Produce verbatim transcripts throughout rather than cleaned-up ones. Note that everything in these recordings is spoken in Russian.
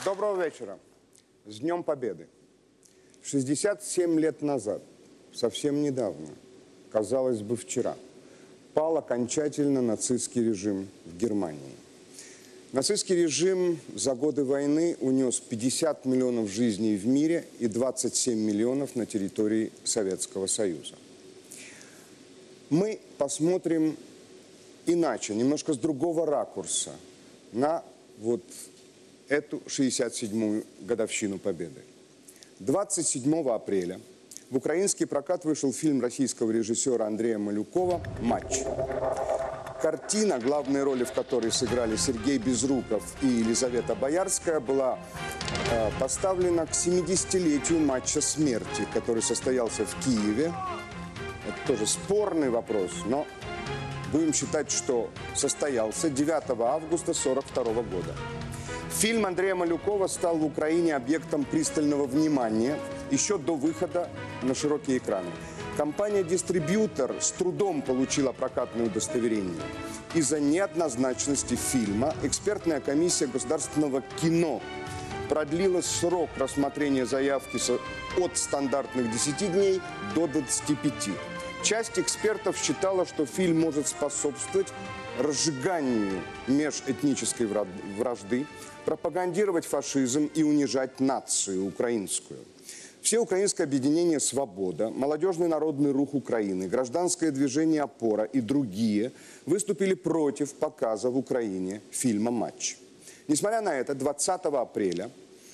Доброго вечера. С Днем Победы. шестьдесят семь лет назад, совсем недавно, казалось бы, вчера, пал окончательно нацистский режим в Германии. Нацистский режим за годы войны унес пятьдесят миллионов жизней в мире и двадцать семь миллионов на территории Советского Союза. Мы посмотрим иначе, немножко с другого ракурса на вот эту шестьдесят седьмую годовщину Победы. двадцать седьмого апреля в украинский прокат вышел фильм российского режиссера Андрея Малюкова «Матч». Картина, главные роли в которой сыграли Сергей Безруков и Елизавета Боярская, была э, поставлена к семидесятилетию матча смерти, который состоялся в Киеве. Это тоже спорный вопрос, но будем считать, что состоялся девятого августа сорок второго года. Фильм Андрея Малюкова стал в Украине объектом пристального внимания еще до выхода на широкие экраны. Компания-дистрибьютор с трудом получила прокатное удостоверение. Из-за неоднозначности фильма экспертная комиссия государственного кино продлила срок рассмотрения заявки от стандартных десяти дней до двадцати пяти. Часть экспертов считала, что фильм может способствовать разжиганию межэтнической вражды, пропагандировать фашизм и унижать нацию украинскую. Всеукраинское объединение «Свобода», Молодежный народный рух Украины, Гражданское движение «Опора» и другие выступили против показа в Украине фильма «Матч». Несмотря на это, двадцатого апреля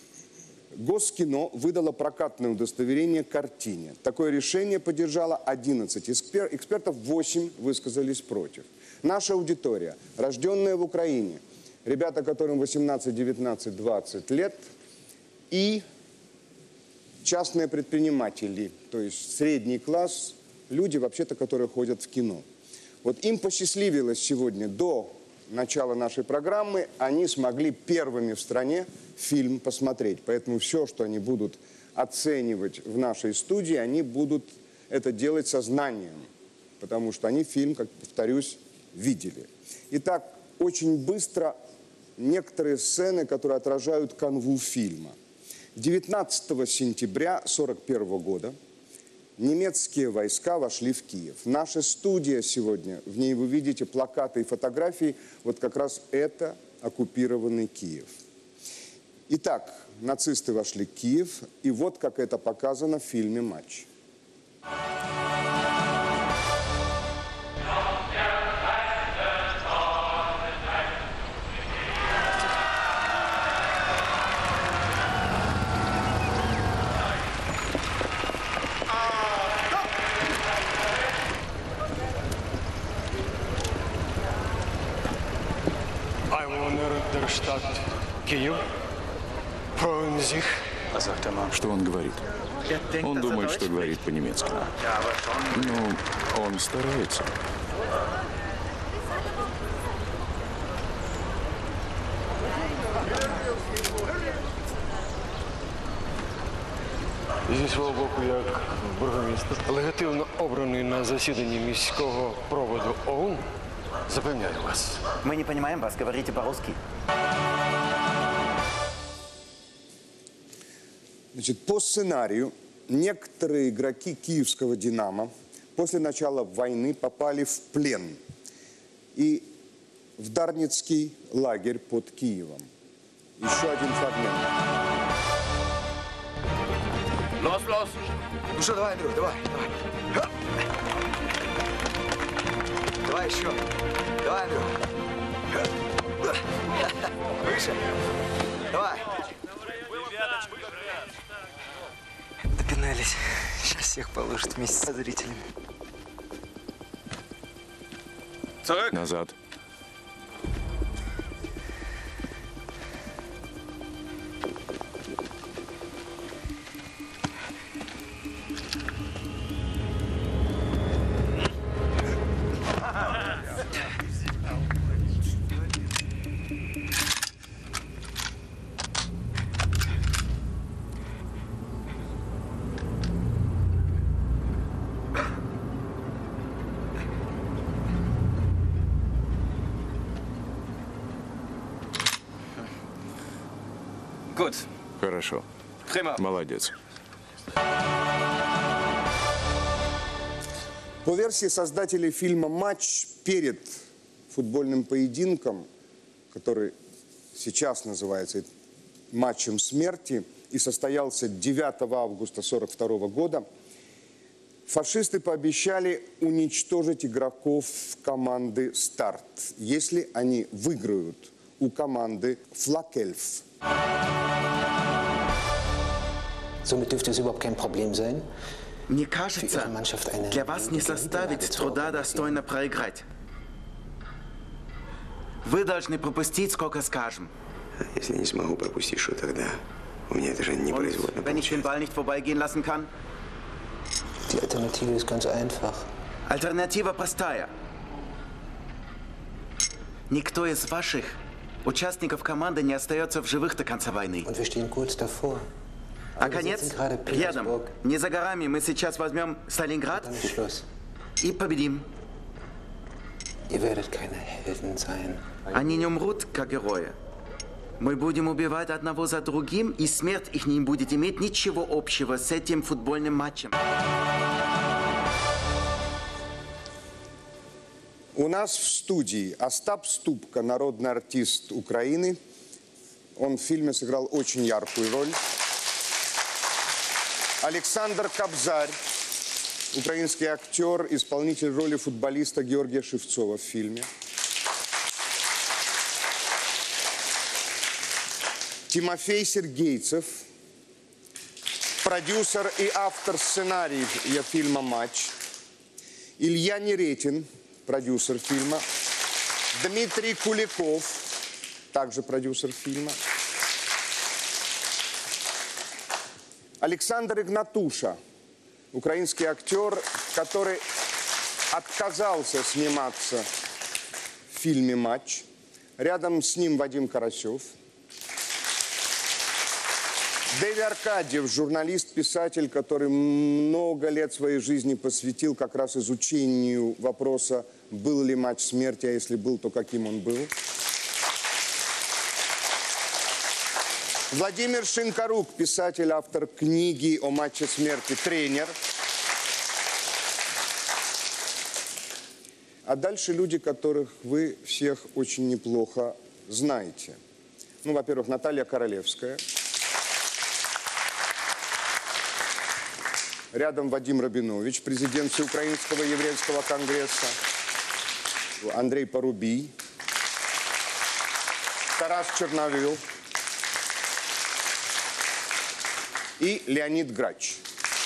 Госкино выдало прокатное удостоверение картине. Такое решение поддержало одиннадцать экспертов, восемь высказались против. Наша аудитория, рожденная в Украине, ребята, которым восемнадцать, девятнадцать, двадцать лет, и частные предприниматели, то есть средний класс, люди, вообще-то, которые ходят в кино. Вот им посчастливилось сегодня, до начала нашей программы, они смогли первыми в стране фильм посмотреть. Поэтому все, что они будут оценивать в нашей студии, они будут это делать со знанием, потому что они фильм, как повторюсь, видели. Итак, очень быстро некоторые сцены, которые отражают канву фильма. девятнадцатого сентября сорок первого года немецкие войска вошли в Киев. Наша студия сегодня, в ней вы видите плакаты и фотографии, вот как раз это оккупированный Киев. Итак, нацисты вошли в Киев, и вот как это показано в фильме «Матч». Киев. Что он говорит? Он думает, что говорит по-немецки. Ну, он старается. Зі свого боку, як бургомістр, легітимно обраний на засіданні міського проводу ОУН, запевняю вас. Мы не понимаем вас, говорите по-русски. Значит, по сценарию некоторые игроки киевского «Динамо» после начала войны попали в плен и в Дарницкий лагерь под Киевом. Еще один фрагмент. Лос, лос. Ну что, давай, Андрюх, давай, давай. Давай еще. Давай, Андрюх. Выше. Давай. Допинались. Сейчас всех положат вместе со зрителями. Назад. Gut. Хорошо. Prima. Молодец. По версии создателей фильма «Матч», перед футбольным поединком, который сейчас называется «Матчем смерти» и состоялся девятого августа сорок второго года, фашисты пообещали уничтожить игроков команды «Старт», если они выиграют у команды «Флакельф». Somit dürfte es überhaupt kein Problem sein. Мне кажется, для вас не составит труда достойно проиграть. Вы должны пропустить, сколько скажем. Если не смогу пропустить, что тогда? У меня это же не производно. Wenn ich den Ball nicht vorbeigehen lassen kann? Die Alternative ist ganz einfach. Альтернатива простая. Никто из ваших участников команды не остается в живых до конца войны. Und wir stehen kurz davor. А конец рядом. Не за горами. Мы сейчас возьмем Сталинград и победим. Ihr werdet keine Helden sein. Они не умрут, как герои. Мы будем убивать одного за другим, и смерть их не будет иметь ничего общего с этим футбольным матчем. У нас в студии Остап Ступка, народный артист Украины. Он в фильме сыграл очень яркую роль. Александр Кобзарь, украинский актер, исполнитель роли футболиста Георгия Шевцова в фильме. Тимофей Сергейцев, продюсер и автор сценария фильма «Матч». Илья Неретин, продюсер фильма. Дмитрий Куликов, также продюсер фильма. Александр Игнатуша, украинский актер, который отказался сниматься в фильме «Матч». Рядом с ним Вадим Карасев. Дэви Аркадьев, журналист, писатель, который много лет своей жизни посвятил как раз изучению вопроса, был ли матч смерти, а если был, то каким он был. Владимир Шинкарук, писатель, автор книги о матче смерти, тренер. А дальше люди, которых вы всех очень неплохо знаете. Ну, во-первых, Наталья Королевская. Рядом Вадим Рабинович, президент Всеукраинского еврейского конгресса. Андрей Порубий. Тарас Черновил. И Леонид Грач.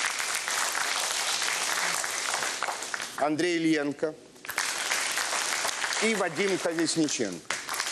Андрей Ильенко и Вадим Колесниченко.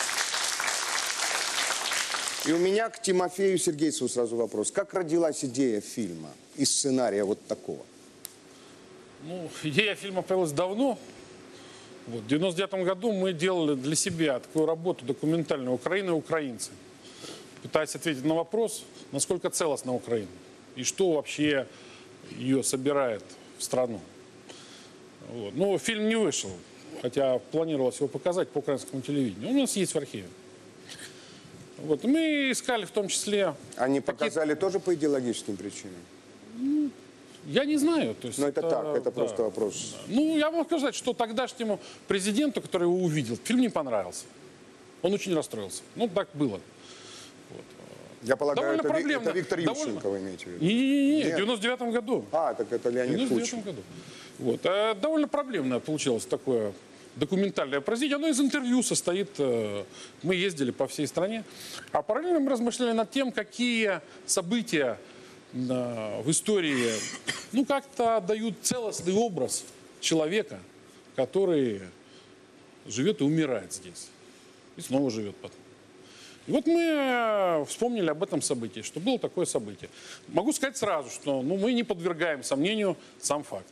И у меня к Тимофею Сергейцеву сразу вопрос. Как родилась идея фильма и сценария вот такого? Ну, идея фильма появилась давно. Вот, в девяносто девятом году мы делали для себя такую работу документальную «Украина и украинцы», пытаясь ответить на вопрос, насколько целостна Украина и что вообще ее собирает в страну. Вот. Но фильм не вышел, хотя планировалось его показать по украинскому телевидению. Он у нас есть в архиве. Вот. Мы искали в том числе... Они показали такие... тоже по идеологическим причинам? Ну, я не знаю. То есть Но это, это так, это да. просто вопрос. Ну, я могу сказать, что тогдашнему президенту, который его увидел, фильм не понравился. Он очень расстроился. Ну, так было. Вот. Я полагаю, это, проблемно. это Виктор Довольно... Ющенко вы имеете в виду? Не-не-не, в девяносто девятом году. А, так это Леонид Кучин. В девяносто девятом году. Вот. А довольно проблемное получилось такое документальное произведение. Оно из интервью состоит. Мы ездили по всей стране. А параллельно мы размышляли над тем, какие события в истории, ну, как-то дают целостный образ человека, который живет и умирает здесь. И снова живет потом. И вот мы вспомнили об этом событии, что было такое событие. Могу сказать сразу, что ну, мы не подвергаем сомнению сам факт.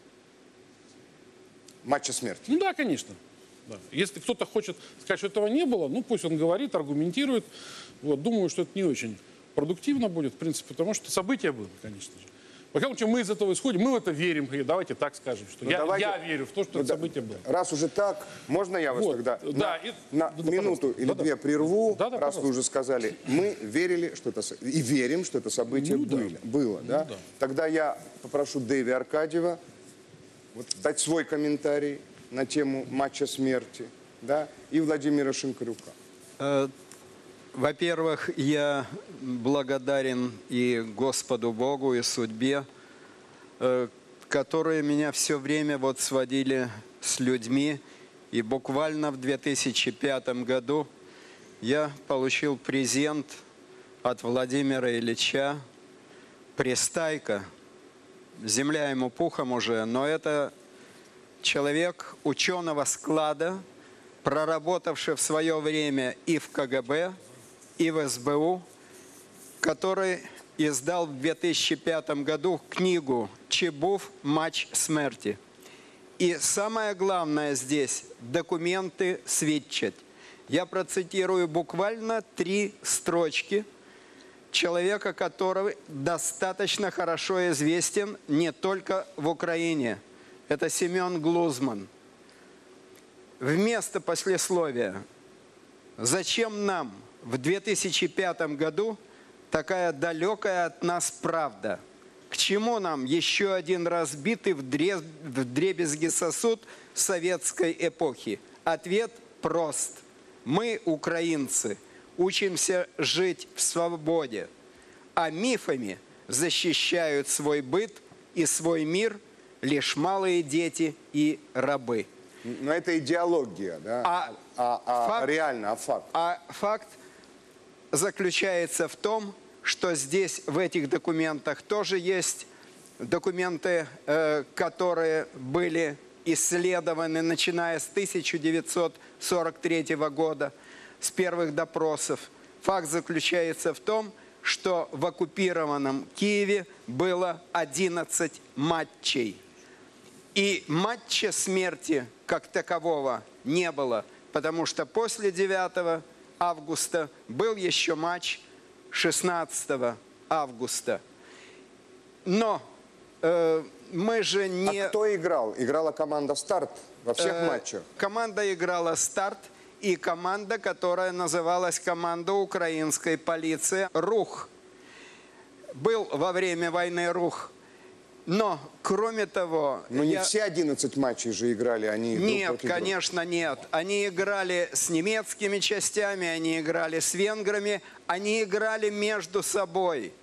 Матча смерти? Ну да, конечно. Да. Если кто-то хочет сказать, что этого не было, ну пусть он говорит, аргументирует. Вот. Думаю, что это не очень продуктивно будет, в принципе, потому что событие было, конечно же. Во-первых, мы из этого исходим, мы в это верим, и давайте так скажем, что Ну, я, давайте- я верю в то, что Ну, это да, событие было. Раз уже так, можно я вас Вот, тогда да, на, и- на да, да, минуту пожалуйста. или Да, да. две прерву, Да, да, раз вы пожалуйста. уже сказали, мы верили, что это, со- и верим, что это событие Ну, да. были- было, да? да. Тогда я попрошу Дэви Аркадьева вот, дать свой комментарий на тему матча смерти, да, и Владимира Шинкарюка. Э, Во-первых, я благодарен и Господу Богу, и судьбе, э, которые меня все время вот сводили с людьми. И буквально в две тысячи пятом году я получил презент от Владимира Ильича «Пристайка». Земля ему пухом уже, но это человек ученого склада, проработавший в свое время и в ка гэ бэ, и в эс бэ у, который издал в две тысячи пятом году книгу «Чебув. Матч смерти». И самое главное здесь – документы свидчат. Я процитирую буквально три строчки человека, который достаточно хорошо известен не только в Украине. Это Семен Глузман. Вместо послесловия: «Зачем нам в две тысячи пятом году такая далекая от нас правда? К чему нам еще один разбитый вдребезги сосуд советской эпохи?» Ответ прост. Мы, украинцы, учимся жить в свободе, а мифами защищают свой быт и свой мир лишь малые дети и рабы. Но это идеология, да? А, а, а факт, реально, а факт? А факт заключается в том, что здесь, в этих документах, тоже есть документы, э, которые были исследованы, начиная с тысяча девятьсот сорок третьего года, с первых допросов. Факт заключается в том, что в оккупированном Киеве было одиннадцать матчей. И матча смерти как такового не было, потому что после девятого августа был еще матч шестнадцатого августа. Но э, мы же не... А кто играл? Играла команда «Старт» во всех э, матчах? Команда играла «Старт» и команда, которая называлась команда украинской полиции «Рух». Был во время войны «Рух». Но, кроме того... Но не я... все одиннадцать матчей же играли они друг Нет, против друга. конечно, нет. Они играли с немецкими частями, они играли с венграми, они играли между собой.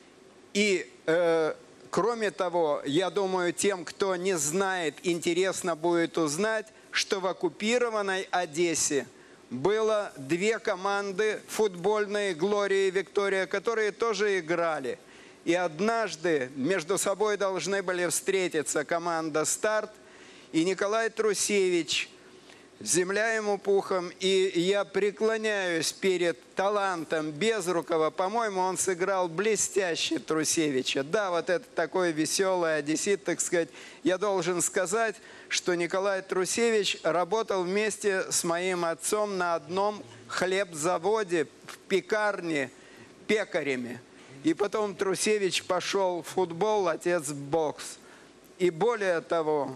И, э, кроме того, я думаю, тем, кто не знает, интересно будет узнать, что в оккупированной Одессе было две команды футбольные «Глория» и «Виктория», которые тоже играли. И однажды между собой должны были встретиться команда «Старт» и Николай Трусевич. Земля ему пухом. И я преклоняюсь перед талантом Безрукова. По-моему, он сыграл блестяще Трусевича. Да, вот это такой веселый одессит, так сказать. Я должен сказать, что Николай Трусевич работал вместе с моим отцом на одном хлебзаводе в пекарне пекарями. И потом Трусевич пошел в футбол, отец в бокс. И более того,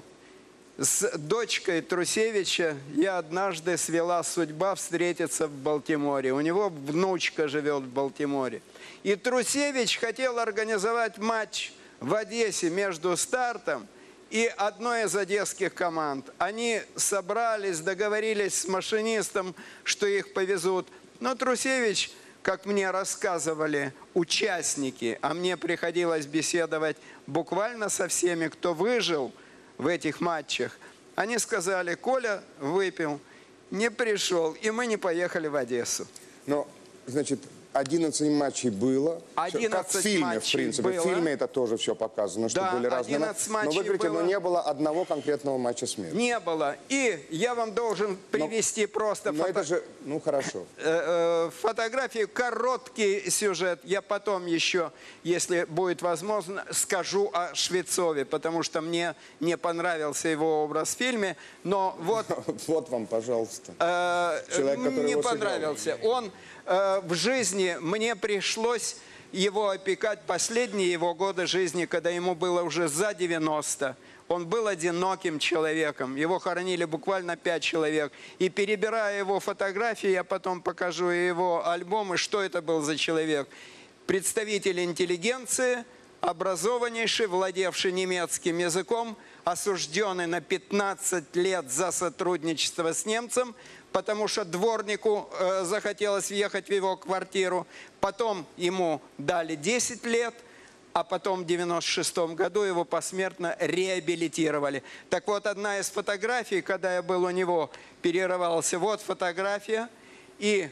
с дочкой Трусевича я однажды свела судьба встретиться в Балтиморе. У него внучка живет в Балтиморе. И Трусевич хотел организовать матч в Одессе между «Стартом» и одной из одесских команд. Они собрались, договорились с машинистом, что их повезут. Но Трусевич, как мне рассказывали участники, а мне приходилось беседовать буквально со всеми, кто выжил в этих матчах, они сказали: Коля выпил, не пришел, и мы не поехали в Одессу. Но, значит, одиннадцать матчей было. одиннадцать как в фильме, в матчей принципе. было. В фильме это тоже все показано, что Да, были разные одиннадцать матчи. Но матчей вы говорите, было. но не было одного конкретного матча смерти. Не было. И я вам должен привести просто Но фото... это же, ну хорошо. э, э, фотографию, короткий сюжет. Я потом еще, если будет возможно, скажу о Швецове, потому что мне не понравился его образ в фильме. Но вот... Вот вам, пожалуйста. Э, Человек, который не его сыграл. понравился. Он э, в жизни, мне пришлось его опекать последние его годы жизни, когда ему было уже за девяносто. Он был одиноким человеком. Его хоронили буквально пять человек. И перебирая его фотографии, я потом покажу его альбомы, что это был за человек. Представитель интеллигенции, образованнейший, владевший немецким языком, осужденный на пятнадцать лет за сотрудничество с немцем, потому что дворнику э, захотелось въехать в его квартиру. Потом ему дали десять лет, а потом в девяносто шестом году его посмертно реабилитировали. Так вот, одна из фотографий, когда я был у него, перерывался, вот фотография, и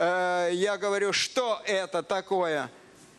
э, я говорю, что это такое?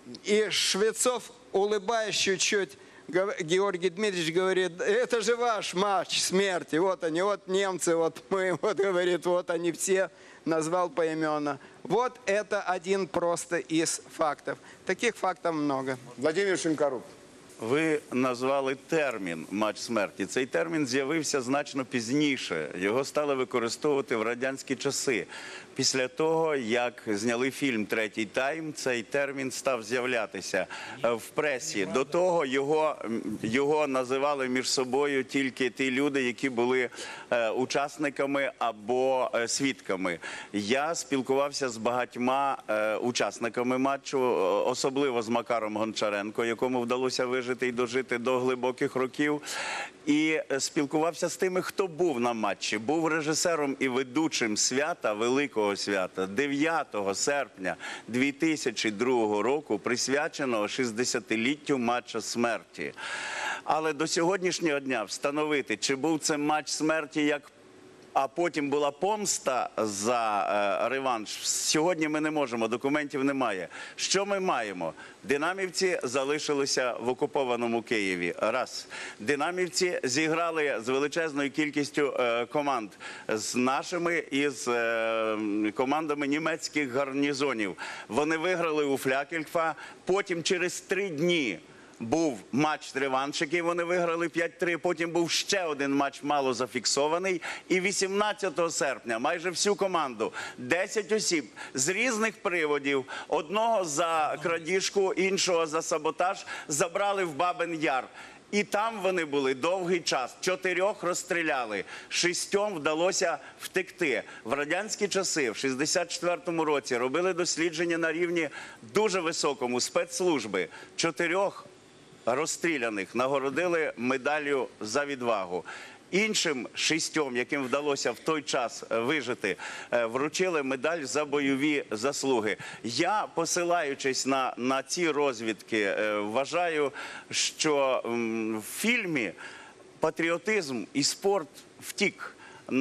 И Швецов, улыбаясь чуть-чуть, Георгий Дмитриевич говорит, это же ваш матч смерти, вот они, вот немцы, вот мы, вот говорит, вот они все, назвал поименно. Вот это один просто из фактов. Таких фактов много. Владимир Шинкарук. Ви назвали термін «матч смерті». Цей термін з'явився значно пізніше. Його стали використовувати в радянські часи. Після того, як зняли фільм «Третій тайм», цей термін став з'являтися в пресі. До того його, його називали між собою тільки ті люди, які були е, учасниками або е, свідками. Я спілкувався з багатьма е, учасниками матчу, особливо з Макаром Гончаренко, якому вдалося вижити і дожити до глибоких років. І спілкувався з тими, хто був на матчі. Був режисером і ведучим свята, великого свята, дев'ятого серпня дві тисячі другого року, присвяченого шістдесятиліттю матча смерті. Але до сьогоднішнього дня встановити, чи був це матч смерті як а потім була помста за е, реванш. Сьогодні ми не можемо, документів немає. Що ми маємо? Динамівці залишилися в окупованому Києві. Раз. Динамівці зіграли з величезною кількістю е, команд. З нашими і з е, командами німецьких гарнізонів. Вони виграли у Флякельфа. Потім через три дні був матч-реванш, який вони виграли п'ять три, потім був ще один матч мало зафіксований. І вісімнадцятого серпня майже всю команду, десять осіб з різних приводів, одного за крадіжку, іншого за саботаж, забрали в Бабин-Яр. І там вони були довгий час. Чотирьох розстріляли, шістьом вдалося втекти. В радянські часи, в шістдесят четвертому році, робили дослідження на рівні дуже високому спецслужби. Чотирьох розстріляних нагородили медаллю за відвагу. Іншим шістьом, яким вдалося в той час вижити, вручили медаль за бойові заслуги. Я, посилаючись на, на ці розвідки, вважаю, що в фільмі патріотизм і спорт втік.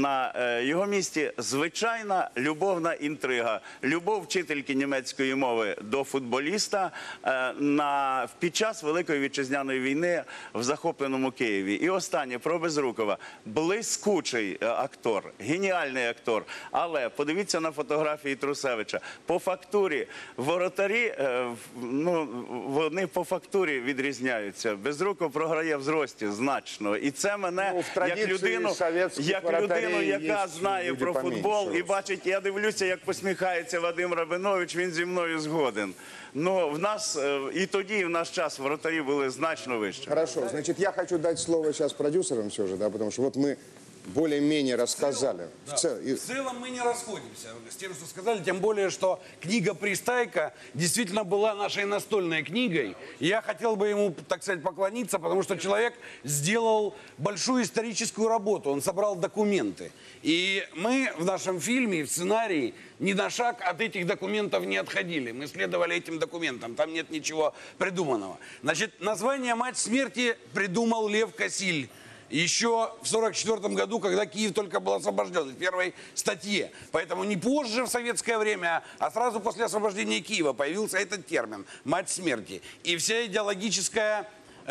На його місці звичайна любовна інтрига. Любов вчительки німецької мови до футболіста на, під час Великої Вітчизняної війни в захопленому Києві. І останнє, про Безрукова. Блискучий актор, геніальний актор. Але подивіться на фотографії Трусевича. По фактурі воротарі, ну, вони по фактурі відрізняються. Безруков програє в зрості значно. І це мене, ну, як людину, як людину, людину, яка знає про футбол і бачить, я дивлюся, як посміхається Вадим Рабинович, він зі мною згоден. Ну, в нас і тоді, і в наш час вратарі были значно выше. Хорошо, значит, я хочу дать слово сейчас продюсерам все же, да, потому что вот мы более-менее рассказали. Да. В, цел... В целом мы не расходимся с тем, что сказали, тем более, что книга «Пристайка» действительно была нашей настольной книгой. И я хотел бы ему, так сказать, поклониться, потому что человек сделал большую историческую работу, он собрал документы. И мы в нашем фильме, в сценарии, ни на шаг от этих документов не отходили. Мы следовали этим документам, там нет ничего придуманного. Значит, название «Матч смерти» придумал Лев Косиль. Еще в сорок четвёртом году, когда Киев только был освобожден, в первой статье. Поэтому не позже, в советское время, а сразу после освобождения Киева появился этот термин «матч смерти». И вся идеологическая э,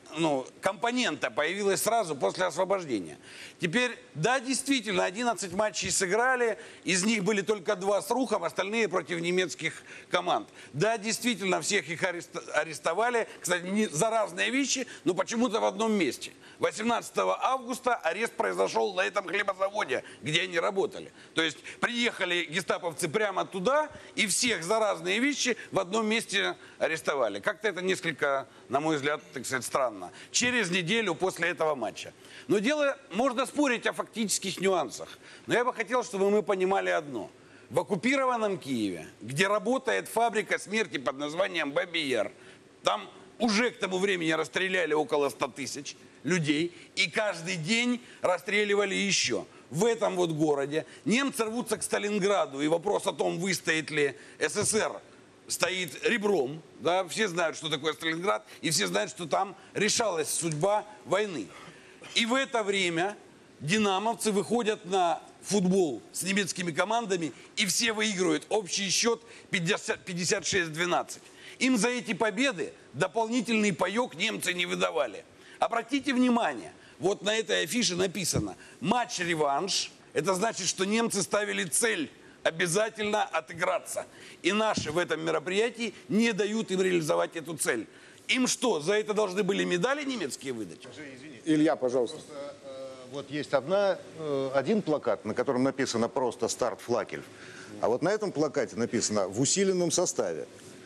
ну, компонента появилась сразу после освобождения. Теперь, да, действительно, одиннадцать матчей сыграли, из них были только два с рухом, остальные против немецких команд. Да, действительно, всех их арест- арестовали, кстати, не за разные вещи, но почему-то в одном месте. восемнадцатого августа арест произошел на этом хлебозаводе, где они работали. То есть приехали гестаповцы прямо туда и всех за разные вещи в одном месте арестовали. Как-то это несколько, на мой взгляд, так сказать, странно. Через неделю после этого матча. Но дело, можно спорить о фактических нюансах. Но я бы хотел, чтобы мы понимали одно. В оккупированном Киеве, где работает фабрика смерти под названием «Бабий Яр», там уже к тому времени расстреляли около ста тысяч людей, и каждый день расстреливали еще. В этом вот городе немцы рвутся к Сталинграду, и вопрос о том, выстоит ли СССР, стоит ребром. Да? Все знают, что такое Сталинград, и все знают, что там решалась судьба войны. И в это время динамовцы выходят на футбол с немецкими командами, и все выигрывают. Общий счет пятьдесят шесть двенадцать. Им за эти победы дополнительный паёк немцы не выдавали. Обратите внимание, вот на этой афише написано «Матч-реванш». Это значит, что немцы ставили цель обязательно отыграться. И наши в этом мероприятии не дают им реализовать эту цель. Им что, за это должны были медали немецкие выдать? Илья, пожалуйста. Просто, э, вот есть одна, э, один плакат, на котором написано просто «Старт Флакель». А вот на этом плакате написано «В усиленном составе».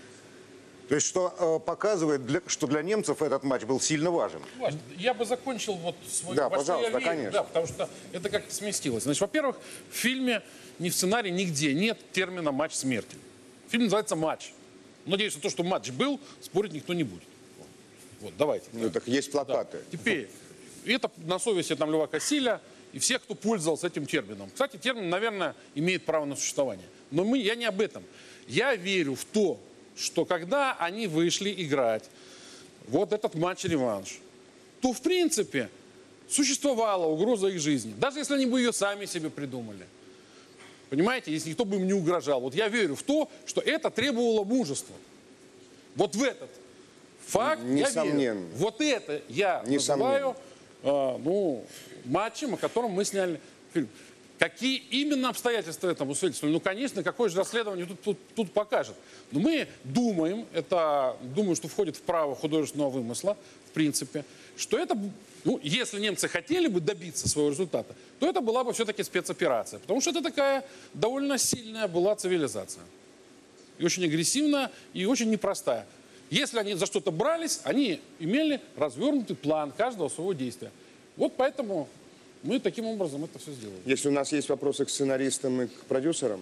То есть, что э, показывает, для, что для немцев этот матч был сильно важен. Я бы закончил вот свой... Да, во что пожалуйста, я верю. конечно. Да, потому что это как-то сместилось. Значит, во-первых, в фильме, ни в сценарии, нигде нет термина «матч смерти». Фильм называется «Матч». Надеюсь, на то, что матч был, спорить никто не будет. Вот, давайте. Ну, так есть плакаты. Да. Теперь, это на совести там Льва Кассиля и всех, кто пользовался этим термином. Кстати, термин, наверное, имеет право на существование. Но мы, я не об этом. Я верю в то, что когда они вышли играть вот этот матч-реванш, то, в принципе, существовала угроза их жизни. Даже если они бы ее сами себе придумали. Понимаете, если никто бы им не угрожал. Вот я верю в то, что это требовало мужества. Вот в этот факт я верю. Вот это я называю э, ну, матчем, о котором мы сняли фильм. Какие именно обстоятельства этому свидетельствовали? Ну, конечно, какое же расследование тут, тут, тут покажет. Но мы думаем, это, думаю, что входит в право художественного вымысла, в принципе, что это, ну, если немцы хотели бы добиться своего результата, то это была бы все-таки спецоперация. Потому что это такая довольно сильная была цивилизация. И очень агрессивная, и очень непростая. Если они за что-то брались, они имели развернутый план каждого своего действия. Вот поэтому... Мы таким образом это все сделали. Если у нас есть вопросы к сценаристам и к продюсерам,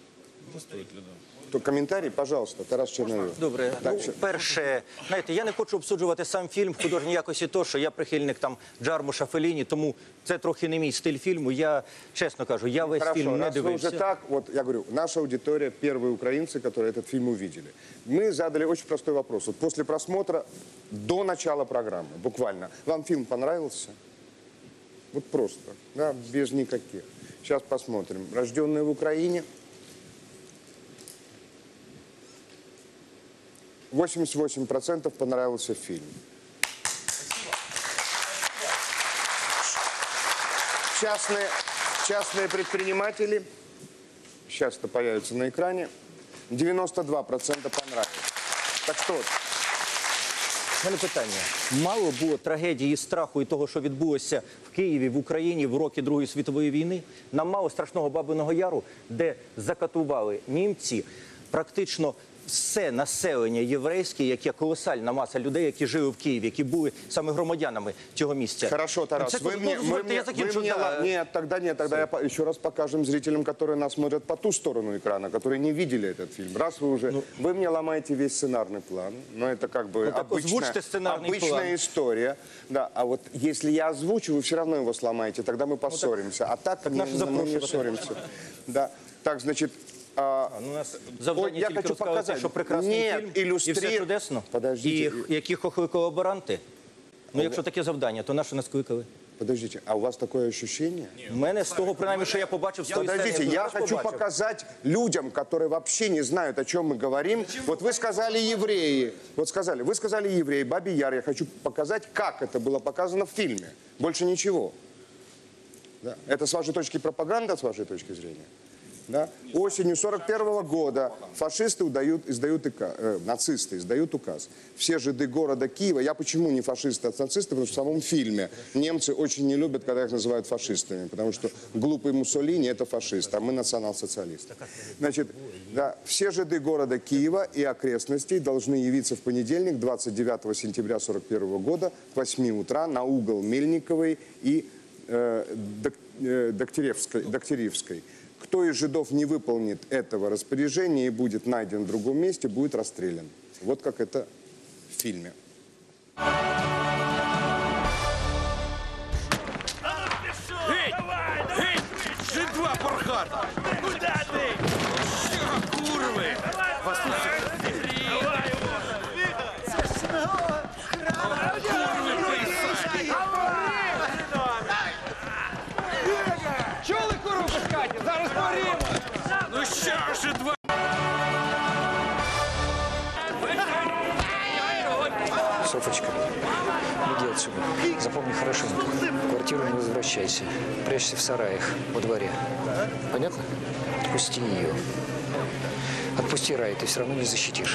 то коментарі, пожалуйста, Тарас Чорновіл. Добре. Так, Ну, що- перше, знаєте, я не хочу обсуджувати сам фільм в художній якості того, що я прихильник там Джармуша, Фелліні, тому це трохи не мій стиль фільму. Я, чесно кажу, я весь Хорошо, фільм не раз вы дивився. уже так, вот я говорю, наша аудитория, первые украинцы, которые этот фильм увидели. Мы задали очень простой вопрос. Вот после просмотра, до начала программы, буквально, вам фильм понравился? Вот просто, да, без никаких. Сейчас посмотрим. Рожденные в Украине. восемьдесят восемь процентов понравился фильм. Частные, частные предприниматели, сейчас это появится на экране, девяносто два процента понравилось. Так что... У мене питання. Мало було трагедії, страху і того, що відбулося в Києві, в Україні в роки Другої світової війни? Нам мало страшного Бабиного Яру, де закатували німці практично все населення єврейське, яке колосальна маса людей, які жили в Києві, які були саме громадянами цього місця. Хорошо, Тарас, Це, вы ну, мне, дозвольте, вы мне, я закінчу, вы мне- да. нет, тогда нет, тогда я по- еще раз покажем зрителям, которые нас смотрят по ту сторону экрана, которые не видели этот фильм. Раз вы уже, вы мне ломаете весь сценарный план, но это как бы Ну, так обычная, озвучьте сценарный обычная план. история. Да, а вот если я озвучу, вы все равно его сломаете, тогда мы поссоримся. А так, так не- наши мы не запрошивают. ссоримся. Да, так, значит... а, Ну, у нас вот завдання я тільки хочу розказати, показать. що прекрасний Нет, фільм, і иллюстрир- все чудесно. Подождите. І які хохли колаборанти. Ну, якщо таке завдання, то наші нас кликали. Подождите, а у вас такое ощущение? У мене з того, принаймні, що я побачив, з тої Подождите, сцени, я теж хочу побачив. показать людям, которые вообще не знают, о чем мы говорим. Вот вы сказали евреи. Вот сказали, вы сказали евреи, Бабий Яр. Я хочу показать, как это было показано в фильме. Больше ничего. Да. Это с вашей точки пропаганда, с вашей точки зрения? Да? Осенью сорок первого года фашисты удают, издают указ, э, нацисты издают указ. Все жиды города Киева, я почему не фашисты, а нацисты, потому что в самом фильме немцы очень не любят, когда их называют фашистами, потому что глупый Муссолини – это фашист, а мы национал-социалисты. Значит, да, все жиды города Киева и окрестностей должны явиться в понедельник, двадцать девятого сентября сорок первого года, к восьми утра на угол Мельниковой и э, Док, э, Доктеревской. Доктеревской. Кто из жидов не выполнит этого распоряжения и будет найден в другом месте, будет расстрелян. Вот как это в фильме. Эй! Эй! Жидва пархата! Куда ты? Курвы! Послушай, давай его! Чули куру пускати? Зараз порімо! Ну що ж, два... Софочка, иди отсюда. Запомни хорошенько. В квартиру не возвращайся. Прячься в сараях во дворе. Понятно? Отпусти ее. Отпусти Рай, ты все равно не защитишь.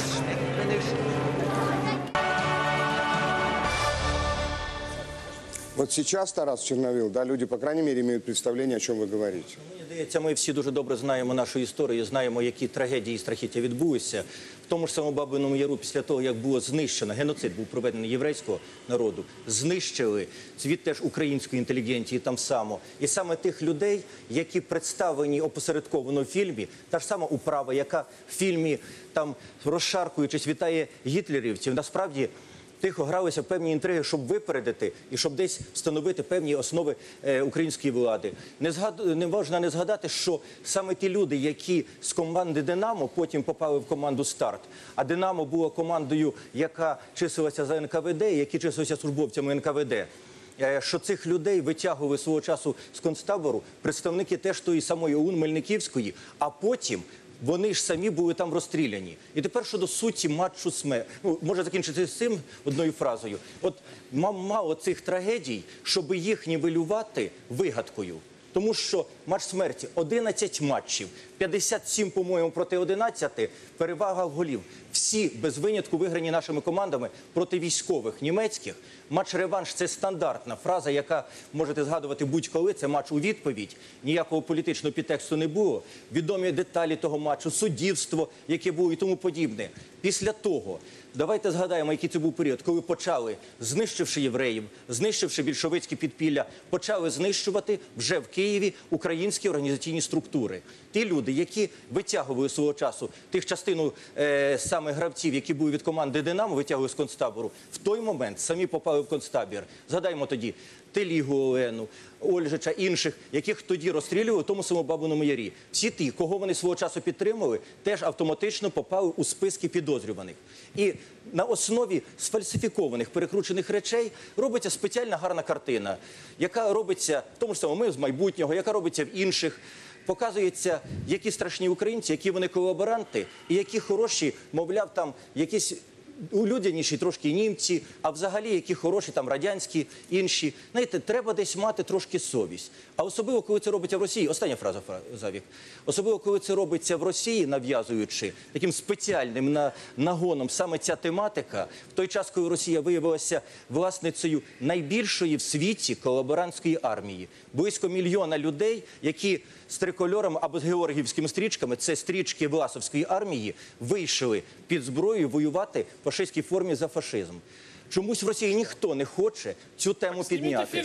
Вот сейчас, Тарас Черновил, да, люди, по крайней мере, имеют представление, о чем вы говорите. Мені здається, ми всі дуже добре знаємо нашу історію, знаємо, які трагедії і страхіття відбулися. В тому ж самому Бабиному Яру, після того, як було знищено, геноцид був проведений єврейського народу, знищили цвіт теж української інтелігенції там само. І саме тих людей, які представлені опосередковано в фільмі, та ж сама управа, яка в фільмі, там, розшаркуючись, вітає гітлерівців, насправді тихо гралися в певні інтриги, щоб випередити і щоб десь встановити певні основи е, української влади. Не, згад... не можна не згадати, що саме ті люди, які з команди «Динамо» потім попали в команду «Старт», а «Динамо» була командою, яка числилася за ен ка ве де, які числилися службовцями ен ка ве де, що цих людей витягували свого часу з концтабору представники теж тої самої ОУН Мельниківської, а потім вони ж самі були там розстріляні. І тепер щодо суті матчу смерті. Ну, може закінчити з цим одною фразою. От мало цих трагедій, щоб їх нівелювати вигадкою. Тому що матч смерті – одинадцять матчів, п'ятдесят сім, по-моєму, проти одинадцяти, перевага голів. Всі без винятку виграні нашими командами проти військових німецьких. Матч-реванш – це стандартна фраза, яка можете згадувати будь-коли. Це матч у відповідь. Ніякого політичного підтексту не було. Відомі деталі того матчу, суддівство, яке було і тому подібне. Після того, давайте згадаємо, який це був період, коли почали, знищивши євреїв, знищивши більшовицькі підпілля, почали знищувати вже в Києві українські організаційні структури. Ті люди, які витягували свого часу тих частину е, саме гравців, які були від команди «Динамо», витягували з концтабору, в той момент самі попали в концтабір. Згадаймо тоді Телігу Олену, Ольжича, інших, яких тоді розстрілювали в тому самому Бабиному Ярі. Всі ті, кого вони свого часу підтримували, теж автоматично попали у списки підозрюваних. І на основі сфальсифікованих, перекручених речей робиться спеціальна гарна картина, яка робиться, в тому ж самому «Ми з майбутнього», яка робиться в інших. Показується, які страшні українці, які вони колаборанти, і які хороші, мовляв, там якісь улюдяніші трошки німці, а взагалі які хороші там радянські, інші. Знаєте, треба десь мати трошки совість. А особливо, коли це робиться в Росії, остання фраза, Завік, особливо, коли це робиться в Росії, нав'язуючи таким спеціальним нагоном саме ця тематика, в той час, коли Росія виявилася власницею найбільшої в світі колаборантської армії. Близько мільйона людей, які з трикольором або з георгіївськими стрічками, це стрічки Власовської армії, вийшли під зброєю воювати в фашистській формі за фашизм. Чомусь в Росії ніхто не хоче цю тему підняти.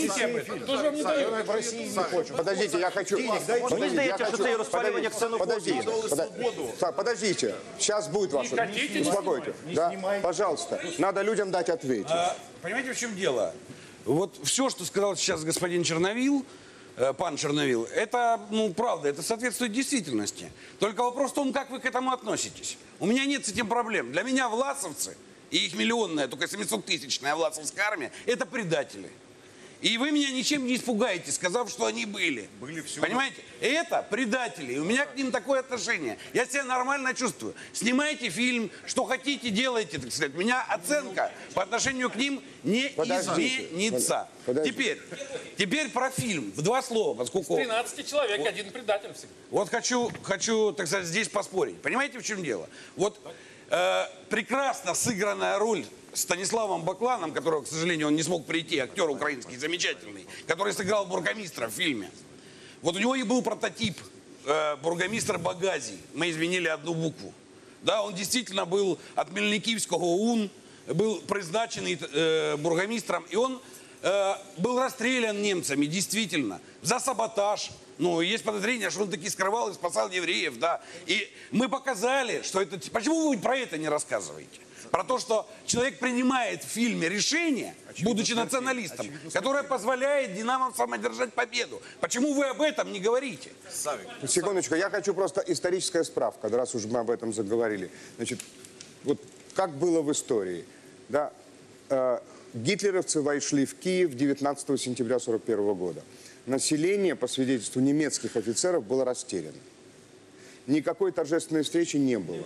В России не хочет. Подождите, я хочу... Мені здається, що це є розпалювання ксенофобії. Подождите, сейчас будет ваше... Успокойте. Пожалуйста, надо людям дать ответить. Понимаете, в чем дело? Вот все, что сказал сейчас господин Черновил, пан Черновил, это, ну, правда, это соответствует действительности. Только вопрос в том, как вы к этому относитесь. У меня нет с этим проблем. Для меня власовцы, и их миллионная, только семисоттысячная власовская армия, это предатели. И вы меня ничем не испугаете, сказав, что они были. Были всюду. Понимаете? Это предатели. И у меня к ним такое отношение. Я себя нормально чувствую. Снимайте фильм, что хотите, делайте, так сказать. У меня оценка по отношению к ним не Подождите. изменится. Подождите. Теперь, теперь про фильм. В два слова, поскольку... тринадцати человек вот, один предатель всегда. Вот хочу, хочу, так сказать, здесь поспорить. Понимаете, в чем дело? Вот э, прекрасно сыгранная роль Станиславом Бакланом, которого, к сожалению, он не смог прийти, актер украинский, замечательный, который сыграл бургомистра в фильме. Вот у него и был прототип э, бургомистра Багазий. Мы изменили одну букву. Да, он действительно был от Мельниківського ОУН, был призначенный э, бургомистром, и он э, был расстрелян немцами, действительно, за саботаж. Ну, есть подозрение, что он таки скрывал и спасал евреев, да. И мы показали, что это... Почему вы про это не рассказываете? Про то, что человек принимает в фильме решение, очевидно, будучи националистом, очевидно, которое позволяет динамовцам одержать победу. Почему вы об этом не говорите? Секундочку, я хочу просто историческая справка, раз уж мы об этом заговорили. Значит, вот как было в истории, да, э, гитлеровцы вошли в Киев девятнадцатого сентября сорок первого года. Население, по свидетельству немецких офицеров, было растеряно. Никакой торжественной встречи не было.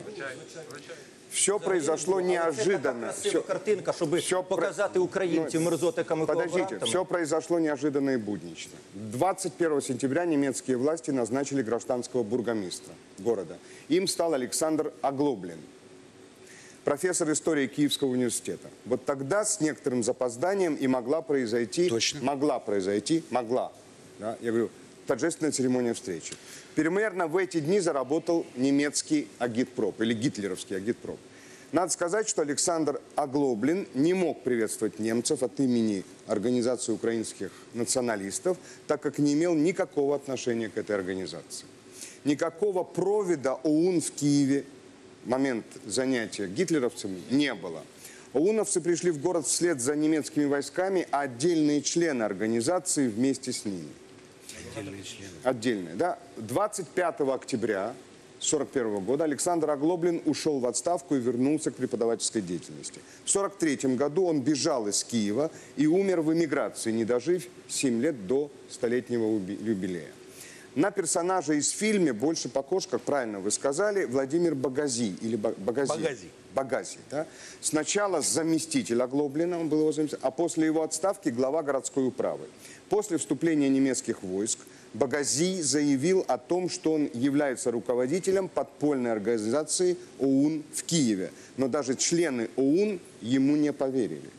Все произошло неожиданно. Все, картинка, чтобы все показать украинцам мерзотиками. Подождите, все произошло неожиданно и буднично. двадцать первого сентября немецкие власти назначили гражданского бургомистра города. Им стал Александр Оглоблин, профессор истории Киевского университета. Вот тогда с некоторым запозданием и могла произойти, Точно. могла произойти, могла, да, я говорю, торжественная церемония встречи. Примерно в эти дни заработал немецкий агитпроп, или гитлеровский агитпроп. Надо сказать, что Александр Оглоблин не мог приветствовать немцев от имени Организации украинских националистов, так как не имел никакого отношения к этой организации. Никакого провода ОУН в Киеве в момент занятия гитлеровцами не было. ОУНовцы пришли в город вслед за немецкими войсками, а отдельные члены организации вместе с ними. Отдельные члены. Отдельные, да. двадцать пятого октября сорок первого года Александр Оглоблин ушел в отставку и вернулся к преподавательской деятельности. В сорок третьем году он бежал из Киева и умер в эмиграции, не дожив семь лет до столетнего юбилея. На персонажа из фильма больше похож, как правильно вы сказали, Владимир Багазий или Багазий. Багазий. Багазий, да? Сначала заместитель Оглоблина, он был его заместитель, а после его отставки глава городской управы. После вступления немецких войск Багазий заявил о том, что он является руководителем подпольной организации ОУН в Киеве. Но даже члены ОУН ему не поверили.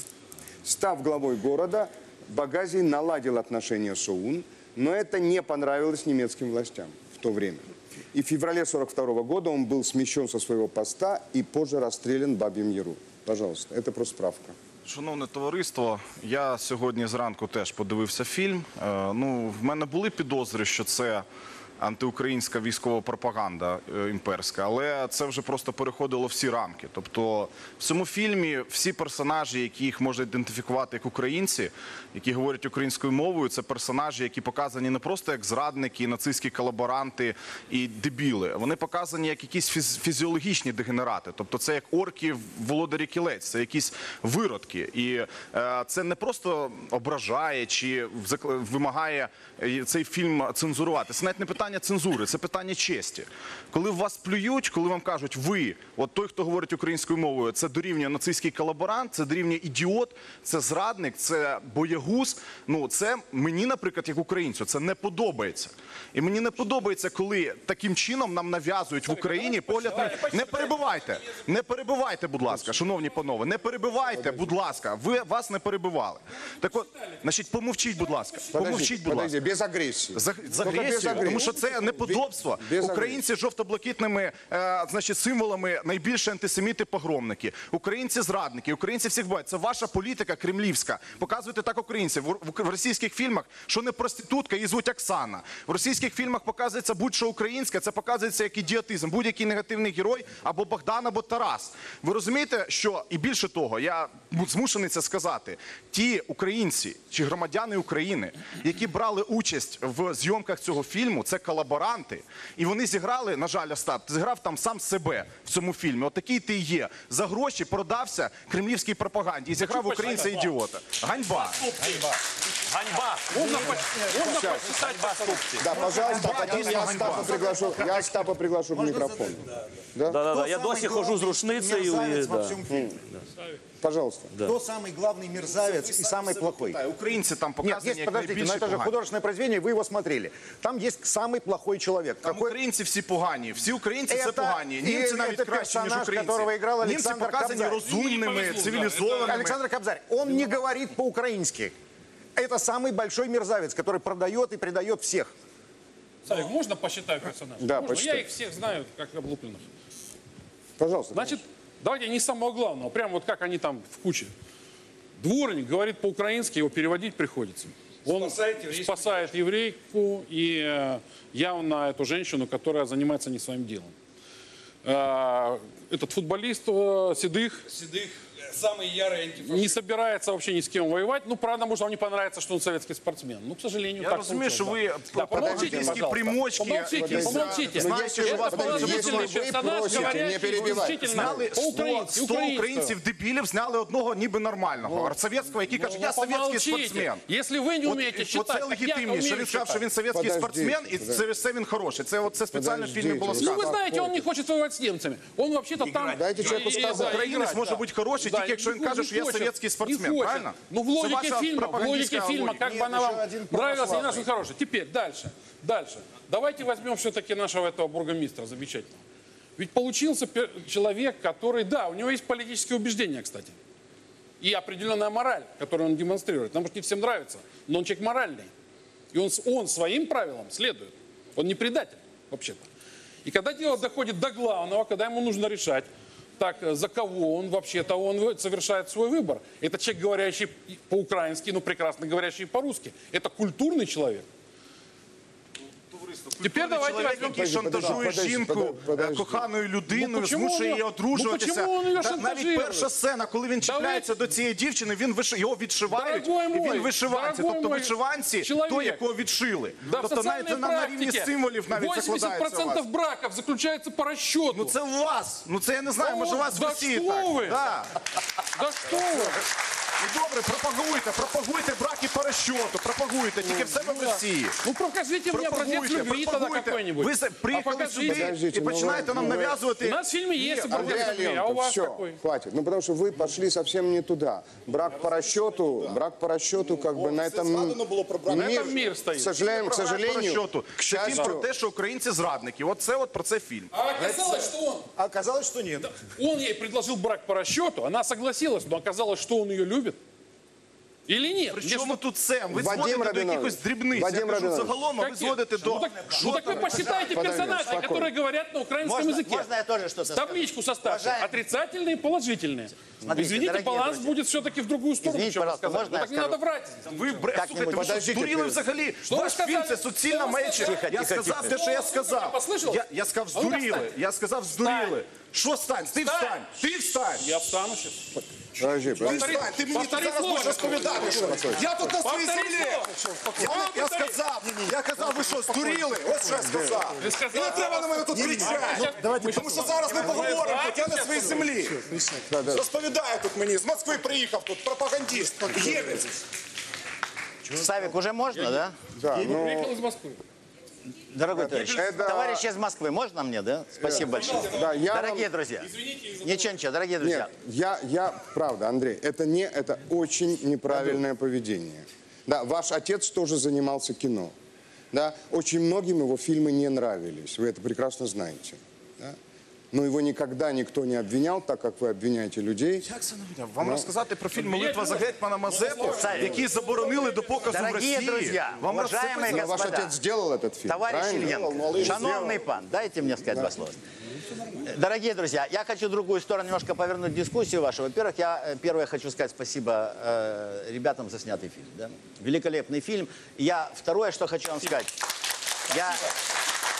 Став главой города, Багазий наладил отношения с ОУН, но это не понравилось немецким властям в то время. И в феврале сорок второго года он был смещен со своего поста и позже расстрелян в Бабьем Яру. Пожалуйста, это просто справка. Шановне товариство, я сьогодні зранку теж подивився фільм. Е, ну, в мене були підозри, що це антиукраїнська військова пропаганда е, імперська, але це вже просто переходило всі рамки. Тобто в цьому фільмі всі персонажі, які їх можна ідентифікувати як українці, які говорять українською мовою, це персонажі, які показані не просто як зрадники, нацистські колаборанти і дебіли. Вони показані як якісь фіз фізіологічні дегенерати. Тобто це як орки в Володарі Кілець, це якісь виродки. І е, це не просто ображає чи вимагає цей фільм цензурувати. Це навіть не питання цензури, це питання честі. Коли в вас плюють, коли вам кажуть, ви, от той, хто говорить українською мовою, це дорівнює нацистський колаборант, це дорівнює ідіот, це зрадник, це боягуз, ну це мені, наприклад, як українцю, це не подобається. І мені не подобається, коли таким чином нам нав'язують в Україні погляд на... Не перебивайте, не перебивайте, будь ласка, шановні панове, не перебивайте, будь ласка, ви, вас не перебивали. Так от, значить, помовчіть, будь ласка, помовчіть, будь ласка. Без агресії. За, за агресію, тому що це неподобство. Українці з жовто-блакитними е, значить, символами найбільше антисеміти-погромники. Українці зрадники, українці всіх бувають. Це ваша політика кремлівська. Показуєте так українців. В, в, в російських фільмах, що не проститутка, її звуть Оксана. В російських фільмах показується будь-що українське, це показується як ідіотизм. Будь-який негативний герой або Богдан, або Тарас. Ви розумієте, що, і більше того, я змушений це сказати, ті українці чи громадяни України, які брали участь в зйомках цього фільму, це колаборанти, і вони зіграли, на жаль, Остап, ти зіграв там сам себе в цьому фільмі. От такий ти і є. За гроші продався кремлівській пропаганді і зіграв українця-ідіота. Ганьба. Ганьба. Можно посчитать поступки. Да, пожалуйста, а потом я Остапа приглашу, я Остапа приглашу к микрофону. Да? Да-да-да, я досі хожу з рушницею. Мерзавец і- во да. всем фильме. Пожалуйста. Кто самый главный мерзавец и самый плохой? Українці там Нет, показані есть, як подождите, но найбільші это же погані. художественное произведение, вы его смотрели. Там есть самый плохой человек. Там Какой... українці всі погані, всі українці це Это- погані. и Німці навіть это кращі, ніж персонаж, українці. которого играл Німці Александр показані Кобзарь. розумними, цивілізованими. Александр Кобзарь, он не говорит по-украински. Это самый большой мерзавец, который продает и предает всех. Савик, можно посчитать персонажей? Да, Можно? посчитай. Я их всех знаю, как облупленных. Пожалуйста. Значит, давайте не с самого главного, прям вот как они там в куче. Дворник говорит по-украински, его переводить приходится. Он спасает еврейку и э, явно эту женщину, которая занимается не своим делом. Э, Этот футболист э, Седых Седых, самый ярый антифашист. не собирается вообще ни с кем воевать. Ну, правда, может, вам не понравится, что он советский спортсмен. Ну, к сожалению, Я так розумію, що получилось, ви да. Да, помолчите, пропагандистські пожалуйста. примочки. Помолчите, якісь, помолчите. знаєте, що Это вас положительный Если вы персонаж, просите, не говорящий перебивайте. исключительно Зняли сто, по-украински, сто украинского. українців-дебілів, зняли одного ніби нормального, совєтського, який каже, Ну, я совєтський помолчите. спортсмен. Если вы не От- умеете от считать, це так я легітимніше. умею Він сказав, що считать. він совєтський Подождите, спортсмен, і подождите. це все він хороший. Це, от, це спеціально в фільмі було Подождите. Ну, вы сказано. знаете, он не хочет воевать с немцами. Он вообще-то там... Дайте человеку и- и- сказать. да, Українець играть, може да. бути хороший, Да, тільки якщо він не каже, що я хочет, совєтський не спортсмен, хочет. правильно? Ну, в Це логике ваша фильма, в логике пропагандистська фильма, логіка. как бы Нет, она еще вам один нравилась, не православный. наш он хороший. Теперь дальше, дальше. Давайте возьмем все-таки нашего этого бургомистра замечательного. Ведь получился пер- человек, который, да, у него есть политические убеждения, кстати. И определенная мораль, которую он демонстрирует. Нам может не всем нравится, но он человек моральный. И он, с- он своим правилам следует. Он не предатель, вообще-то. И когда дело доходит до главного, когда ему нужно решать, так, за кого он вообще-то, он вы- совершает свой выбор. Это человек, говорящий и по-украински, но прекрасно говорящий по-русски. Это культурный человек. Тепер давайте Чоловік, возьмем... який шантажує подожди, жінку подожди, подожди. е, коханою людиною, Ну, почему змушує он її её- одружуватися. ну, почему он её Та шантажирує? навіть перша сцена, коли він чіпляється до цієї дівчини, він виш... його відшивають, Дорогой і мой, він вишиванці. дорогой Тобто мой вишиванці, чоловік. той, якого відшили. Да, в тобто навіть социальной на, на рівні практике символів навіть восемьдесят закладається у вас. процентов браков заключается по расчету. Ну це у вас. Ну це я не знаю, Да може у вот, вас в да Росії що так. ви? Да. Да что вы? Ну добре, пропагуйте, пропагуйте браки по розчету, пропагуйте, тільки в себе в Росії. Ну покажите мне образец Пропагуйте, любви тогда пропагуйте. какой-нибудь. Ви за- приїхали А покажите. сюди Подождите, і ну починаєте ви- нам ну ви- нав'язувати. У нас в фильме есть образец Андрей любви, а у Алентов, вас все, какой? хватит. Ну, потому что вы пошли совсем не туда. Брак по расчету, брак по расчету, как бы на этом... На этом мир стоит. К сожалению, к сожалению, Щоту. к Це фільм про счастью, те, що українці зрадники. От це от про це фільм. А оказалось, что он, А оказалось, что нет. он ей предложил брак по расчету, она согласилась, но оказалось, что он ее любит. Или нет? При Мне чому что- тут це? Ви Вадим зводите до Рабінович, якихось дрібниць. Вадим Я кажу Рабінович. загалом, а ви Каких? зводите Ну до... так, ну так вы посчитайте Подожди, персонажей, спокойно. которые говорят на украинском Можно- языке. можно я тоже что-то скажу? Табличку составьте. Уважаемые- Отрицательные и положительные. Смотрите, Извините, дорогие баланс друзья. будет все-таки в другую сторону, Извините, чем вы пожалуйста, сказали. можно Ну я так не скажу? надо врать. Ви бре... Слухайте, ви що, Подождите, здуріли подождите. взагалі? Що ви Ваш сказали? фільм – це суцільна Що ви маячня. сказали? Я Тихо, тихо, сказав тихо. те, що я Що ви сказав. послухали? Я, я сказав, А ну-ка, здуріли. встань. Я сказав, здуріли. Що стань? Ти встань. Ти встань. Я встану сейчас. Подожди, подожди. Повтори- Ти мені тут повтори зараз слово. будеш розповідати, що я тут на своїй Повтори землі. слово. Я, я сказав, я казав, ви що, здуріли? Ось що я сказав. Ви сказали. І не треба на мене тут кричати. Давайте Тому що зараз ми поговоримо, хоча на своїй землі. Розповідає тут мені, з Москви приїхав тут пропагандист, євець. Савик, уже можно, да? Да, ну, Приехал из Москвы. Дорогой товарищ, это- товарищ из Москвы, можно мне, да? Спасибо большое. да, я Дорогие вам- друзья, ничего, ничего, дорогие друзья. Нет, я, я, правда, Андрей, это не, это очень неправильное поведение. Да, ваш отец тоже занимался кино. Да, очень многим его фильмы не нравились, вы это прекрасно знаете. Да? Но его никогда никто не обвинял, так как вы обвиняете людей. Як це не Вам розказати про фільм «Молитва за гетьмана Мазепу», який заборонили до показу в Дорогие Росії? друзья, Вам уважаемые Но ваш господа, отец сделал этот фильм, товарищ правильно? Ильенко, шановный пан, дайте мне сказать два слова. Дорогие друзья, я хочу в другую сторону немножко повернуть дискуссию вашу. Во-первых, я э, первое хочу сказать спасибо э, ребятам за снятый фильм. Да? Великолепный фильм. Я второе, что хочу вам сказать. Я,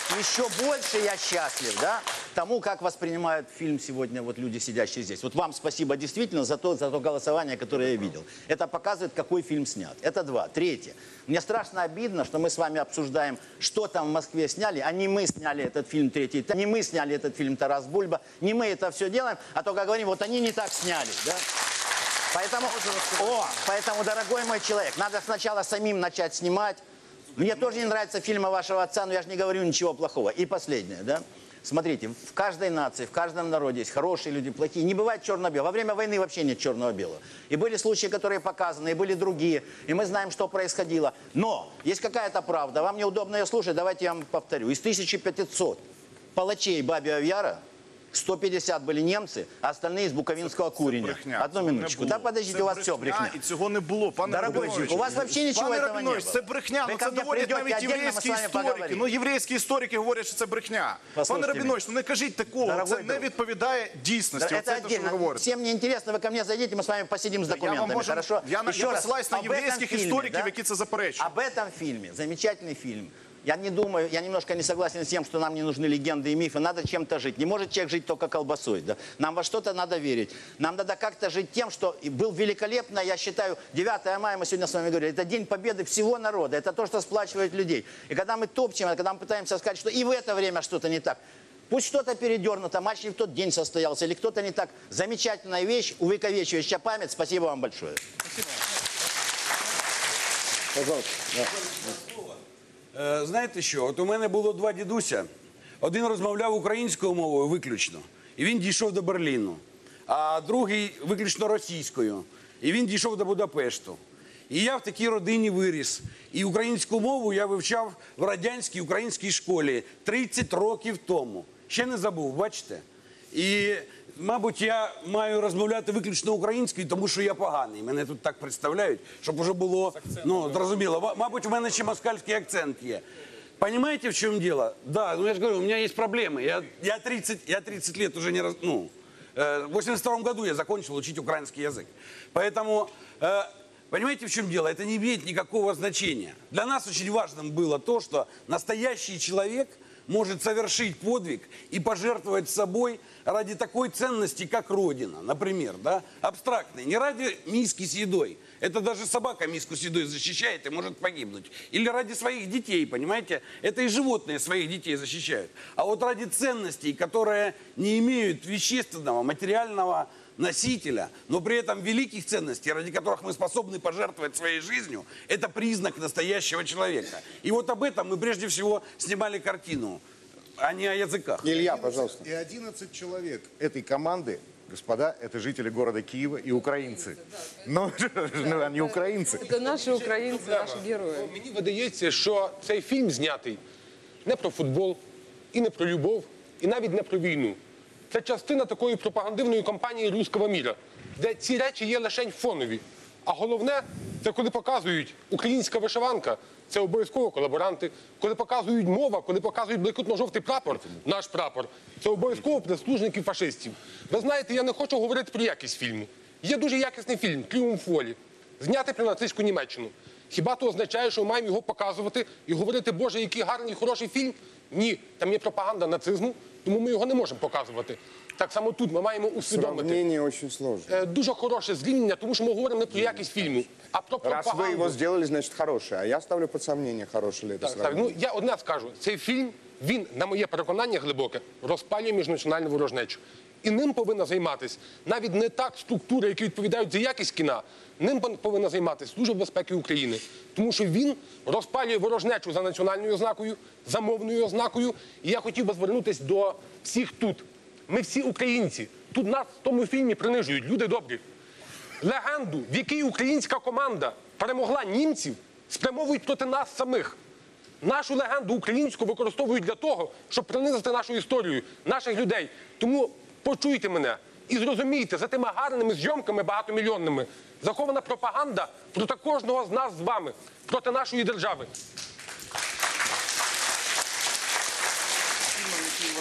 еще больше я счастлив, да, тому, как воспринимают фильм сегодня вот люди, сидящие здесь. Вот вам спасибо действительно за то, за то голосование, которое я видел. Это показывает, какой фильм снят. Это два. Третье. Мне страшно обидно, что мы с вами обсуждаем, что там в Москве сняли, а не мы сняли этот фильм «Третий», не мы сняли этот фильм «Тарас Бульба», не мы это все делаем, а только говорим, вот они не так сняли, да. Поэтому, о, поэтому, дорогой мой человек, надо сначала самим начать снимать. Мне тоже не нравятся фильмы вашего отца, но я же не говорю ничего плохого. И последнее, да. Смотрите, в каждой нации, в каждом народе есть хорошие люди, плохие. Не бывает черно-белого. Во время войны вообще нет черного-белого. И были случаи, которые показаны, и были другие. И мы знаем, что происходило. Но есть какая-то правда. Вам неудобно ее слушать, давайте я вам повторю. Из тысячи пятисот палачей Бабьего Яра сто пятьдесят были немцы, а остальные из буковинского куреня. Одну минуточку. Да подождите, у вас все брехня. І цього не було, пане Дорогой Рабінович. у вас вообще ничего Пане этого не Рабінович, было. це брехня, Вы ну ко це мне доводять придете, навіть отдельно мы єврейські с вами історики. поговорим. Ну єврейські історики говорять, що це брехня. Пане Послушайте Рабінович, ну не кажіть такого, Дорогой це не друг. відповідає дійсності. Это Оце те, що ви отдельно. говорите. Всем мне интересно, вы ко мне зайдите, мы с вами посидим с Я вам документами, можу- хорошо? я на- Еще я раз, посилаюсь на об этом єврейських фильме, істориків, да? які це заперечують. Об этом фильме, замечательный фильм. Я не думаю, я немножко не согласен с тем, что нам не нужны легенды и мифы. Надо чем-то жить. Не может человек жить только колбасой. Да? Нам во что-то надо верить. Нам надо как-то жить тем, что и был великолепно, я считаю, девятое мая, мы сегодня с вами говорили, это день победы всего народа. Это то, что сплачивает людей. И когда мы топчем, когда мы пытаемся сказать, что и в это время что-то не так, пусть что-то передернуто, матч не в тот день состоялся, или кто-то не так. Замечательная вещь, увековечивающая память. Спасибо вам большое. Пожалуйста. Да. Е, Знаєте що, от у мене було два дідуся. Один розмовляв українською мовою виключно, і він дійшов до Берліну. А другий виключно російською, і він дійшов до Будапешту. І я в такій родині виріс. І українську мову я вивчав в радянській українській школі тридцять років тому. Ще не забув, бачите? І, мабуть, я маю розмовляти виключно українською, тому що я поганий. Мене тут так представляють, щоб уже було, ну, зрозуміло. Ва- Мабуть, у мене ще москальський акцент є. Понимаете, в чем дело? Да, ну я же говорю, у меня есть проблемы. Я, я, тридцать, я тридцать лет уже не раз... Ну, э, в восемьдесят втором году я закончил учить украинский язык. Поэтому, э, понимаете, в чем дело? Это не имеет никакого значения. Для нас очень важным было то, что настоящий человек может совершить подвиг и пожертвовать собой ради такой ценности, как Родина, например, да? Абстрактной. Не ради миски с едой. Это даже собака миску с едой защищает и может погибнуть. Или ради своих детей, понимаете? Это и животные своих детей защищают. А вот ради ценностей, которые не имеют вещественного, материального носителя, но при этом великих ценностей, ради которых мы способны пожертвовать своей жизнью, это признак настоящего человека. И вот об этом мы прежде всего снимали картину, а не о языках. Илья, пожалуйста. И одиннадцать человек этой команды, господа, это жители города Киева и украинцы. Но ну, они украинцы. Це наші українці, наші герої. Мені видається, що цей фільм знятий не про футбол, і не про любов, і навіть не про війну. Це частина такої пропагандивної кампанії «Руського міра», де ці речі є лише фонові. А головне, це коли показують українська вишиванка, це обов'язково колаборанти. Коли показують мова, коли показують блакитно-жовтий прапор, наш прапор, це обов'язково прислужники фашистів. Ви знаєте, я не хочу говорити про якість фільму. Є дуже якісний фільм «Тріумф волі», знятий про нацистську Німеччину. Хіба то означає, що ми маємо його показувати і говорити, Боже, який гарний, хороший фільм? Ні, там є пропаганда нацизму, тому ми його не можемо показувати. Так само тут ми маємо усвідомити. Сравнение очень сложно. Е, Дуже хороше зрівняння, тому що ми говоримо не про якість фільму, а про Раз вы пропаганду. его сделали, значит хорошее. А я ставлю под сомнение, хорошее ли это Так, так, сравнение. ну, я одне скажу. Цей фільм, він, на моє переконання глибоке, розпалює міжнаціональну ворожнечу. І ним повинна займатися навіть не так структури, які відповідають за якість кіна, ним повинна займатися Служба безпеки України. Тому що він розпалює ворожнечу за національною ознакою, за мовною ознакою. І я хотів би звернутися до всіх тут. Ми всі українці. Тут нас в тому фільмі принижують, люди добрі. Легенду, в якій українська команда перемогла німців, спрямовують проти нас самих. Нашу легенду українську використовують для того, щоб принизити нашу історію, наших людей. Тому почуйте мене і зрозумійте, за тими гарними зйомками багатомільйонними захована пропаганда проти кожного з нас з вами, проти нашої держави. Вони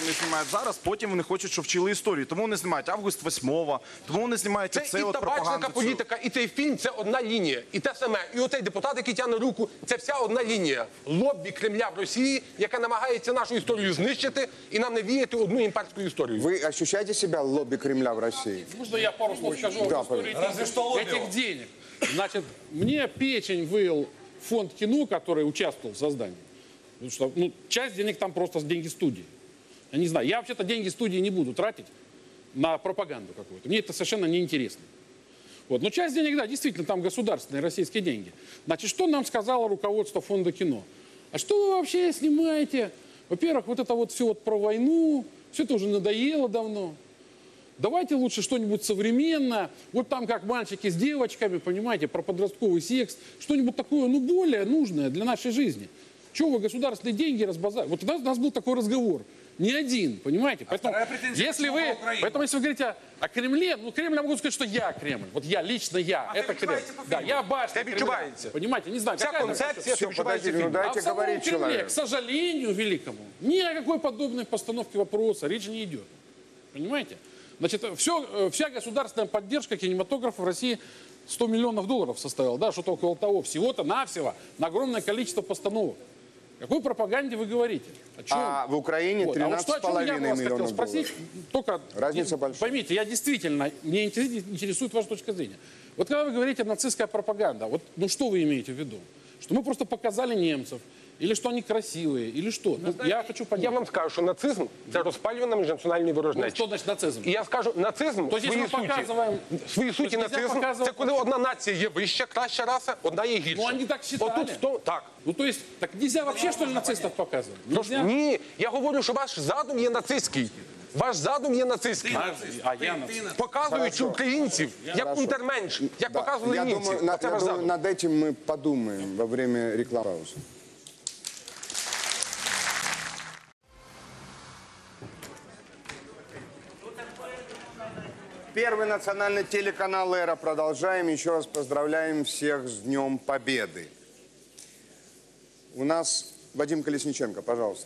вони знімають зараз, потім вони хочуть, щоб вчили історію. Тому вони знімають август восьмого, тому вони знімають Це оце і от табачника пропаганду. цю. політика, і цей фільм – це одна лінія. І те саме. І оцей депутат, який тягне руку, це вся одна лінія. Лоббі Кремля в Росії, яка намагається нашу історію знищити і нам навіяти одну імперську історію. Вы ощущаете себя лобби Кремля в России? Можно я пару слов скажу Да, об истории пожалуйста. этих, этих денег? Значит, мне печень выл фонд кино, который участвовал в создании. Потому что ну, часть денег там просто деньги студии. Я не знаю, я вообще-то деньги студии не буду тратить на пропаганду какую-то. Мне это совершенно неинтересно. Вот. Но часть денег, да, действительно, там государственные российские деньги. Значит, что нам сказало руководство фонда кино? А что вы вообще снимаете? Во-первых, вот это вот все вот про войну, все это уже надоело давно. Давайте лучше что-нибудь современное. Вот там как мальчики с девочками, понимаете, про подростковый секс. Что-нибудь такое, ну, более нужное для нашей жизни. Чего вы государственные деньги разбазариваете? Вот у нас, у нас был такой разговор. Не один, понимаете? Поэтому, если вы, поэтому, если вы говорите о, о Кремле, ну, Кремль, я могу сказать, что я Кремль. Вот я, лично я. Это Кремль. Да, я башня Кремля. Понимаете, не знаю. Вся какая концепция, Все, подождите, ну, дайте а в самом говорить Кремле, человеку. к сожалению великому, ни о какой подобной постановке вопроса речь не идет. Понимаете? Значит, все, вся государственная поддержка кинематографа в России сто миллионов долларов составила, да, что-то около того. Всего-то навсего на огромное количество постановок. О какой пропаганде вы говорите? О чем? А в Украине Вот. А вот тринадцать что, с о чем я половиной вас хотел миллионов спросить, долларов. только Разница большая. поймите, я действительно, мне интересует ваша точка зрения. Вот когда вы говорите нацистская пропаганда, вот, ну что вы имеете в виду? Что мы просто показали немцев, или что они красивые, или что? Ну, я хочу понять. Я вам скажу, що нацизм – це розпалювана міжнаціональної Ну, ворожнечі. что значит нацизм? І я скажу, нацизм То в здесь своїй мы показываем... суті, в своїй суті То есть нельзя нацизм – показывать- це коли одна нація є вища, краща раса, одна є гірша. Ну, они так считали. Отут, в тому- так. Ну, то есть, так нельзя вообще, что ли, нацистов показывать? Нельзя? Ні, я говорю, що ваш задум є нацистський. Ваш задум є нацистський. А я нацист. Показуючи Хорошо. українців як Хорошо. унтерменш, як Да. показували Я німці. думаю, на- Це я ваш думаю, задум. над этим мы подумаем во время рекламы паузы. Первый национальный телеканал «Эра». Продолжаем. Еще раз поздравляем всех с Днем Победы. У нас Вадим Колесниченко, пожалуйста.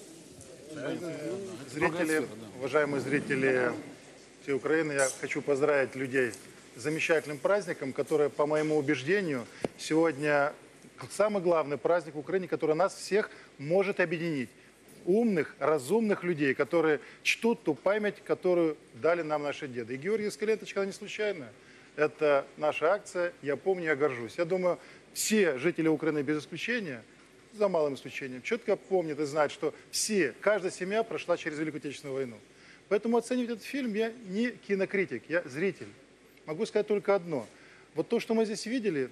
Зрители, уважаемые зрители всей Украины, я хочу поздравить людей с замечательным праздником, который, по моему убеждению, сегодня самый главный праздник в Украине, который нас всех может объединить. Умных, разумных людей, которые чтут ту память, которую дали нам наши деды. И Георгиевская ленточка, она не случайная. Это наша акция, я помню, я горжусь. Я думаю, все жители Украины без исключения, за малым исключением, четко помнят и знают, что все, каждая семья прошла через Великую Отечественную войну. Поэтому оценивать этот фильм я не кинокритик, я зритель. Могу сказать только одно. Вот то, что мы здесь видели,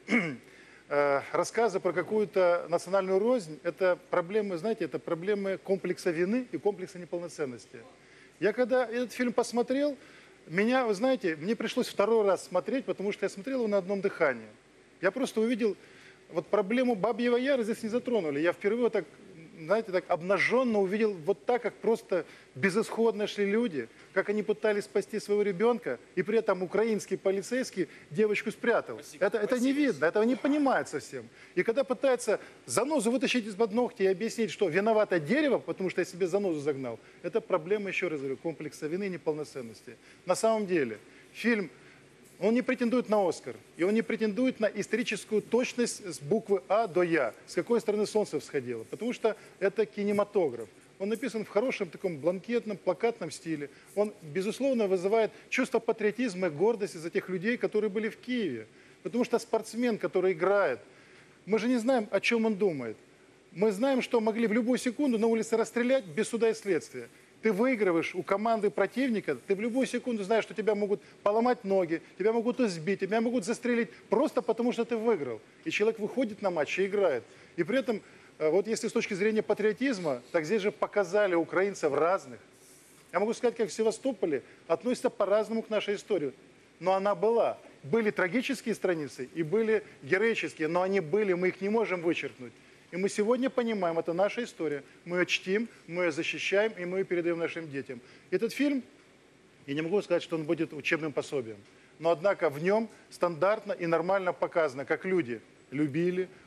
рассказы про какую-то национальную рознь, это проблемы, знаете, это проблемы комплекса вины и комплекса неполноценности. Я когда этот фильм посмотрел, меня, вы знаете, мне пришлось второй раз смотреть, потому что я смотрел его на одном дыхании. Я просто увидел, вот проблему Бабьего Яра здесь не затронули. Я впервые так, знаете, так обнаженно увидел вот так, как просто безысходно шли люди, как они пытались спасти своего ребенка, и при этом украинский полицейский девочку спрятал. Спасибо, это, это не видно, этого не понимают совсем. И когда пытаются занозу вытащить из-под ногтя и объяснить, что виновато дерево, потому что я себе занозу загнал, это проблема, еще раз говорю, комплекса вины и неполноценности. На самом деле, фильм, он не претендует на Оскар, и он не претендует на историческую точность с буквы А до Я, с какой стороны солнце всходило, потому что это кинематограф. Он написан в хорошем таком бланкетном, плакатном стиле. Он, безусловно, вызывает чувство патриотизма и гордости за тех людей, которые были в Киеве. Потому что спортсмен, который играет, мы же не знаем, о чем он думает. Мы знаем, что могли в любую секунду на улице расстрелять без суда и следствия. Ты выигрываешь у команды противника, ты в любую секунду знаешь, что тебя могут поломать ноги, тебя могут избить, тебя могут застрелить просто потому, что ты выиграл. И человек выходит на матч и играет. И при этом, вот если с точки зрения патриотизма, так здесь же показали украинцев разных. Я могу сказать, как в Севастополе относятся по-разному к нашей истории. Но она была. Были трагические страницы и были героические, но они были, мы их не можем вычеркнуть. И мы сегодня понимаем, это наша история. Мы ее чтим, мы ее защищаем, и мы ее передаем нашим детям. Этот фильм, я не могу сказать, что он будет учебным пособием. Но, однако, в нем стандартно и нормально показано, как люди любили,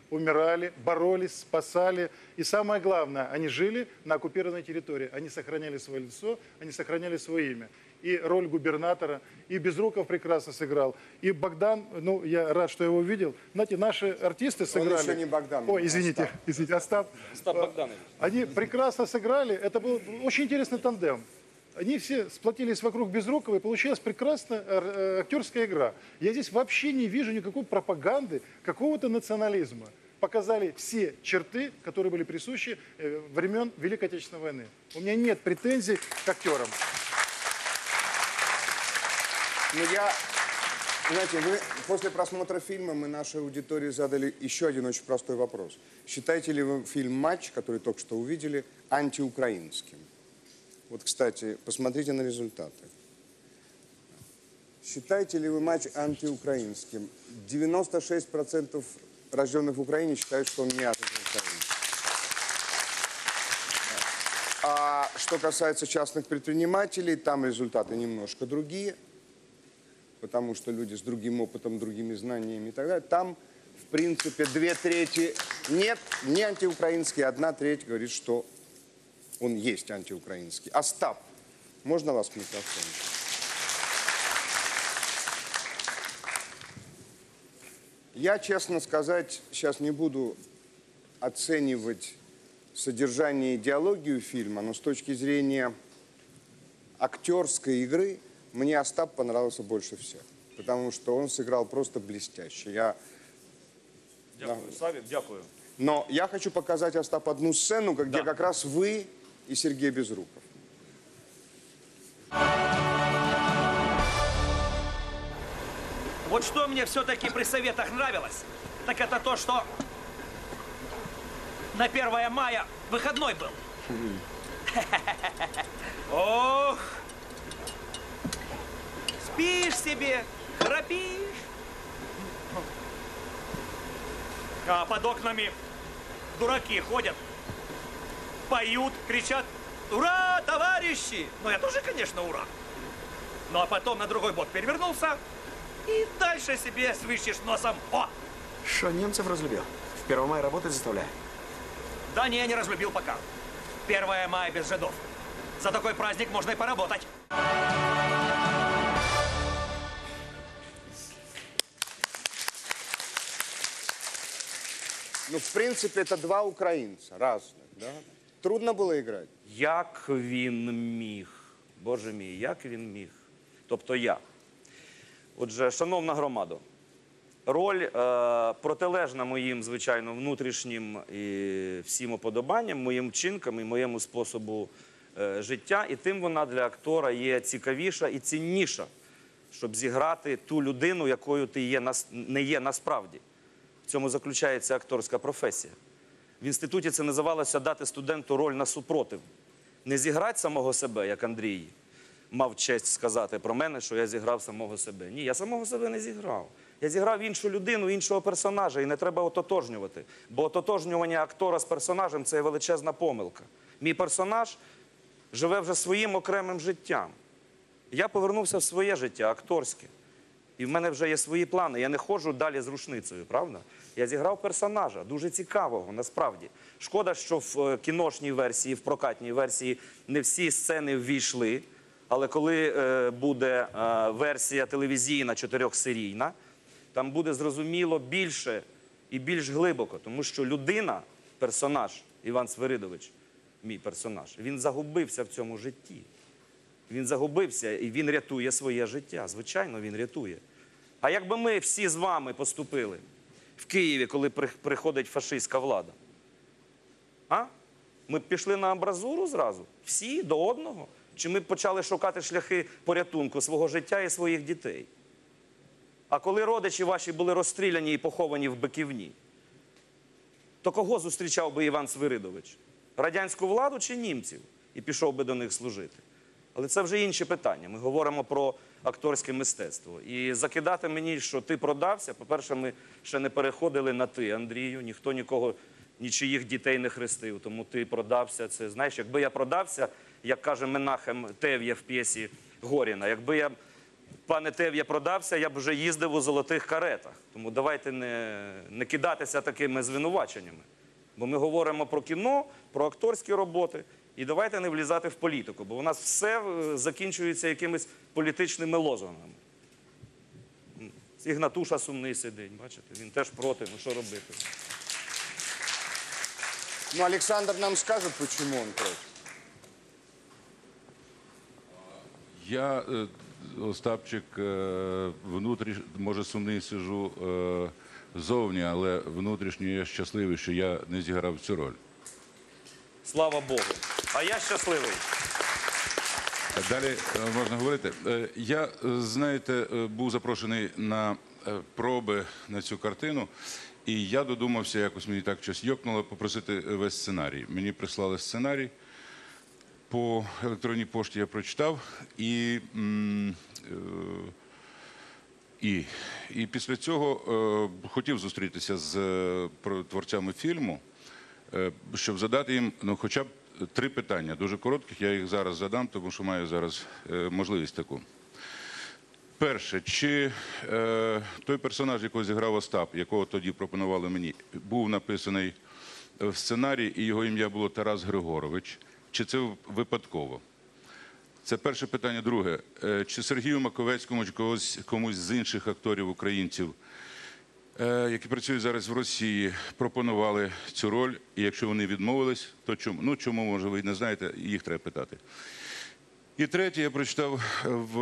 умирали, боролись, спасали. И самое главное, они жили на оккупированной территории. Они сохраняли свое лицо, они сохраняли свое имя. И роль губернатора, и Безруков прекрасно сыграл. И Богдан, ну, я рад, что я его видел. Знаете, наши артисты сыграли... Он еще не Богдан. Ой, извините, Остап. извините, Остап. Остап Богданович. Они прекрасно сыграли. Это был очень интересный тандем. Они все сплотились вокруг Безрукова, и получилась прекрасная э, актерская игра. Я здесь вообще не вижу никакой пропаганды, какого-то национализма. Показали все черты, которые были присущи э, времен Великой Отечественной войны. У меня нет претензий к актерам. Но я, знаете, вы после просмотра фильма мы нашей аудитории задали еще один очень простой вопрос. Считаете ли вы фильм «Матч», который только что увидели, антиукраинским? Вот, кстати, посмотрите на результаты. Считаете ли вы «Матч» антиукраинским? девяносто шесть процентов рожденных в Украине считают, что он не антиукраинский. А что касается частных предпринимателей, там результаты немножко другие, потому что люди с другим опытом, другими знаниями и так далее. Там, в принципе, две трети нет, не антиукраинские, одна треть говорит, что он есть антиукраинский. Остап, можно вас к микрофону? Я, честно сказать, сейчас не буду оценивать содержание и идеологию фильма, но с точки зрения актерской игры мне Остап понравился больше всех, потому что он сыграл просто блестяще. Я... Дякую, Савік, дякую. Но я хочу показать, Остап, одну сцену, где Да. как раз вы и Сергей Безруков. Вот что мне все-таки при советах нравилось, так это то, что на первое мая выходной был. Ох! Спишь себе, храпишь. А под окнами дураки ходят, поют, кричат: «Ура, товарищи!» Ну, я тоже, конечно, ура. Ну, а потом на другой бок перевернулся и дальше себе свищешь носом. О! Что, немцев разлюбил? В первого мая работать заставляю? Да не, не разлюбил пока. Первое мая без жидов. За такой праздник можно и поработать. Ну, в принципе, это два украинца разных, да? Трудно было играть? Як він міг? Боже мій, як він міг? Тобто я. Отже, шановна громадо, роль е, протилежна моїм, звичайно, внутрішнім і всім уподобанням, моїм вчинкам і моєму способу е, життя. І тим вона для актора є цікавіша і цінніша, щоб зіграти ту людину, якою ти є, не є насправді. В цьому заключається акторська професія. В інституті це називалося дати студенту роль на супротив. Не зіграти самого себе, як Андрій мав честь сказати про мене, що я зіграв самого себе. Ні, я самого себе не зіграв. Я зіграв іншу людину, іншого персонажа, і не треба ототожнювати. Бо ототожнювання актора з персонажем – це величезна помилка. Мій персонаж живе вже своїм окремим життям. Я повернувся в своє життя, акторське. І в мене вже є свої плани. Я не ходжу далі з рушницею, правда? Я зіграв персонажа, дуже цікавого, насправді. Шкода, що в кіношній версії, в прокатній версії не всі сцени ввійшли. Але коли е, буде е, версія телевізійна, чотирьохсерійна, там буде зрозуміло більше і більш глибоко. Тому що людина, персонаж, Іван Свиридович, мій персонаж, він загубився в цьому житті. Він загубився і він рятує своє життя. Звичайно, він рятує. А якби ми всі з вами поступили в Києві, коли приходить фашистська влада? А? Ми б пішли на амбразуру зразу? Всі до одного? Чи ми б почали шукати шляхи порятунку свого життя і своїх дітей? А коли родичі ваші були розстріляні і поховані в Биківні, то кого зустрічав би Іван Свиридович? Радянську владу чи німців? І пішов би до них служити? Але це вже інші питання. Ми говоримо про акторське мистецтво. І закидати мені, що ти продався, по-перше, ми ще не переходили на ти, Андрію. Ніхто нікого, нічиїх дітей не хрестив. Тому ти продався. Це, знаєш, якби я продався, як каже Менахем Тев'є в п'єсі Горіна, якби я пане Тев, я продався, я б вже їздив у золотих каретах. Тому давайте не, не кидатися такими звинуваченнями. Бо ми говоримо про кіно, про акторські роботи. І давайте не влізати в політику, бо у нас все закінчується якимись політичними лозунгами. Ігнатуша сумний сидить, бачите, він теж проти, ну що робити? Ну, Александр нам скажет, почему он против. Я, е, Остапчик, е, внутріш... може сумний сижу е, зовні, але внутрішньо я щасливий, що я не зіграв цю роль. Слава Богу. А я щасливий. Далі е, можна говорити. Е, Я, е, знаєте, е, був запрошений на е, проби на цю картину, і я додумався, якось мені так щось йокнуло, попросити весь сценарій. Мені прислали сценарій. По електронній пошті я прочитав, і, і, і після цього е, хотів зустрітися з е, творцями фільму, е, щоб задати їм ну, хоча б три питання, дуже коротких, я їх зараз задам, тому що маю зараз е, можливість таку. Перше, чи е, той персонаж, якого зіграв Остап, якого тоді пропонували мені, був написаний в сценарії, і його ім'я було Тарас Григорович, чи це випадково? Це перше питання. Друге. Чи Сергію Маковецькому, чи когось, комусь з інших акторів-українців, які працюють зараз в Росії, пропонували цю роль? І якщо вони відмовились, то чому? Ну, чому, може, ви не знаєте, їх треба питати. І третє, я прочитав в,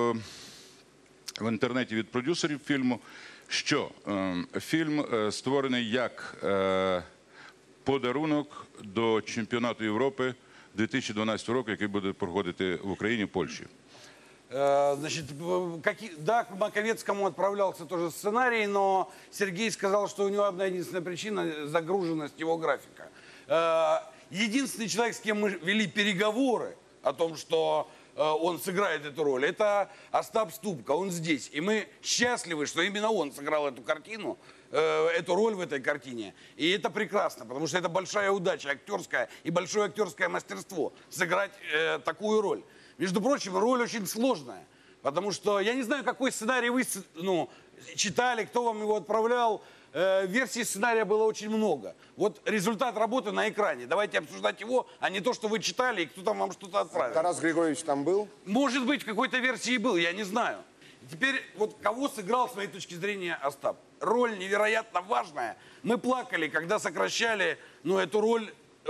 в інтернеті від продюсерів фільму, що е, фільм е, створений як е, подарунок до чемпіонату Європи дві тисячі дванадцятого року, який буде проходити в Україні, в Польщі. Значит, какие, да, к Маковецкому отправлялся тоже сценарий, но Сергей сказал, что у него одна единственная причина – загруженность его графика. Единственный человек, с кем мы вели переговоры о том, что он сыграет эту роль, это Остап Ступка, он здесь. И мы счастливы, что именно он сыграл эту картину, эту роль в этой картине. И это прекрасно, потому что это большая удача актерская и большое актерское мастерство сыграть э, такую роль. Между прочим, роль очень сложная, потому что я не знаю, какой сценарий вы ну, читали, кто вам его отправлял. Э, версий сценария было очень много. Вот результат работы на экране. Давайте обсуждать его, а не то, что вы читали и кто там вам что-то отправил. Тарас Григорьевич там был? Может быть, в какой-то версии был, я не знаю. Теперь, вот кого сыграл, с моей точки зрения, Остап? Роль невероятно важная. Мы плакали, когда сокращали ну, эту роль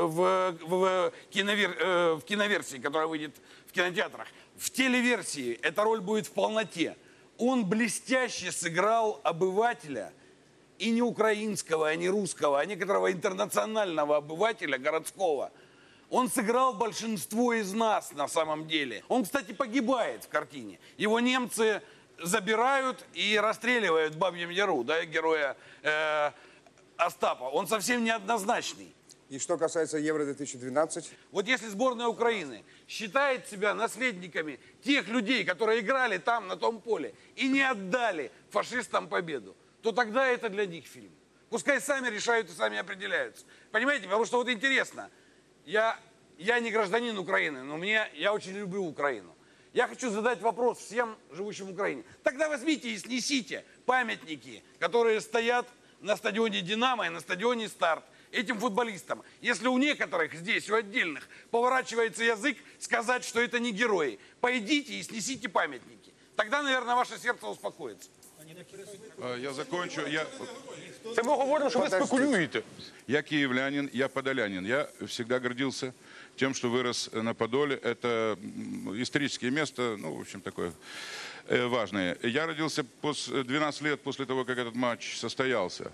в, в, киновер, э, в киноверсии, которая выйдет в кинотеатрах. В телеверсии эта роль будет в полноте. Он блестяще сыграл обывателя, и не украинского, и не русского, а некоторого интернационального обывателя городского. Он сыграл большинство из нас на самом деле. Он, кстати, погибает в картине. Его немцы забирают и расстреливают в Бабьем Яру, да, героя э, Остапа. Он совсем неоднозначный. И что касается Евро две тысячи двенадцать? Вот если сборная Украины считает себя наследниками тех людей, которые играли там, на том поле, и не отдали фашистам победу, то тогда это для них фильм. Пускай сами решают и сами определяются. Понимаете, потому что вот интересно, я, я не гражданин Украины, но мне, я очень люблю Украину. Я хочу задать вопрос всем живущим в Украине. Тогда возьмите и снесите памятники, которые стоят на стадионе «Динамо» и на стадионе «Старт» этим футболистам. Если у некоторых здесь, у отдельных, поворачивается язык сказать, что это не герои, пойдите и снесите памятники. Тогда, наверное, ваше сердце успокоится. Я закончу. Я... Це ми говоримо, що ви спекулюєте. Я киевлянин, я подолянин. Я всегда гордился тем, что вырос на Подоле. Это историческое место, ну, в общем, такое э, важное. Я родился после, двенадцать лет после того, как этот матч состоялся.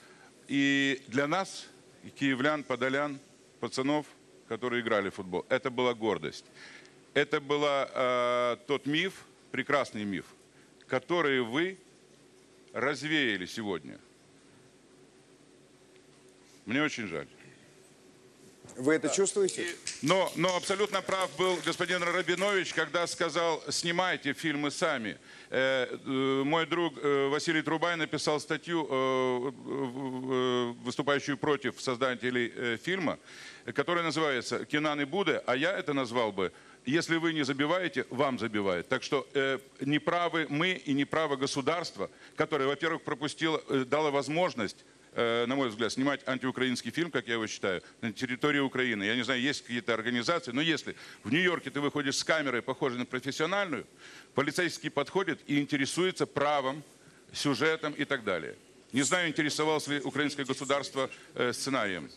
И для нас, киевлян, подолян, пацанов, которые играли в футбол, это была гордость. Это был э, тот миф, прекрасный миф, который вы развеяли сегодня. Мне очень жаль. Вы это чувствуете? Но, но абсолютно прав был господин Рабинович, когда сказал, снимайте фильмы сами. Э, э, мой друг э, Василий Трубай написал статью, э, э, выступающую против создателей э, фильма, которая называется «Кино не буде», а я это назвал бы Если вы не забиваете, вам забивают. Так что э, неправы мы и неправо государство, которое, во-первых, пропустило, э, дало возможность, э, на мой взгляд, снимать антиукраинский фильм, как я его считаю, на территории Украины. Я не знаю, есть какие-то организации, но если в Нью-Йорке ты выходишь с камерой, похожей на профессиональную, полицейский подходит и интересуется правом, сюжетом и так далее. Не знаю, интересовалось ли украинское государство э, сценарием.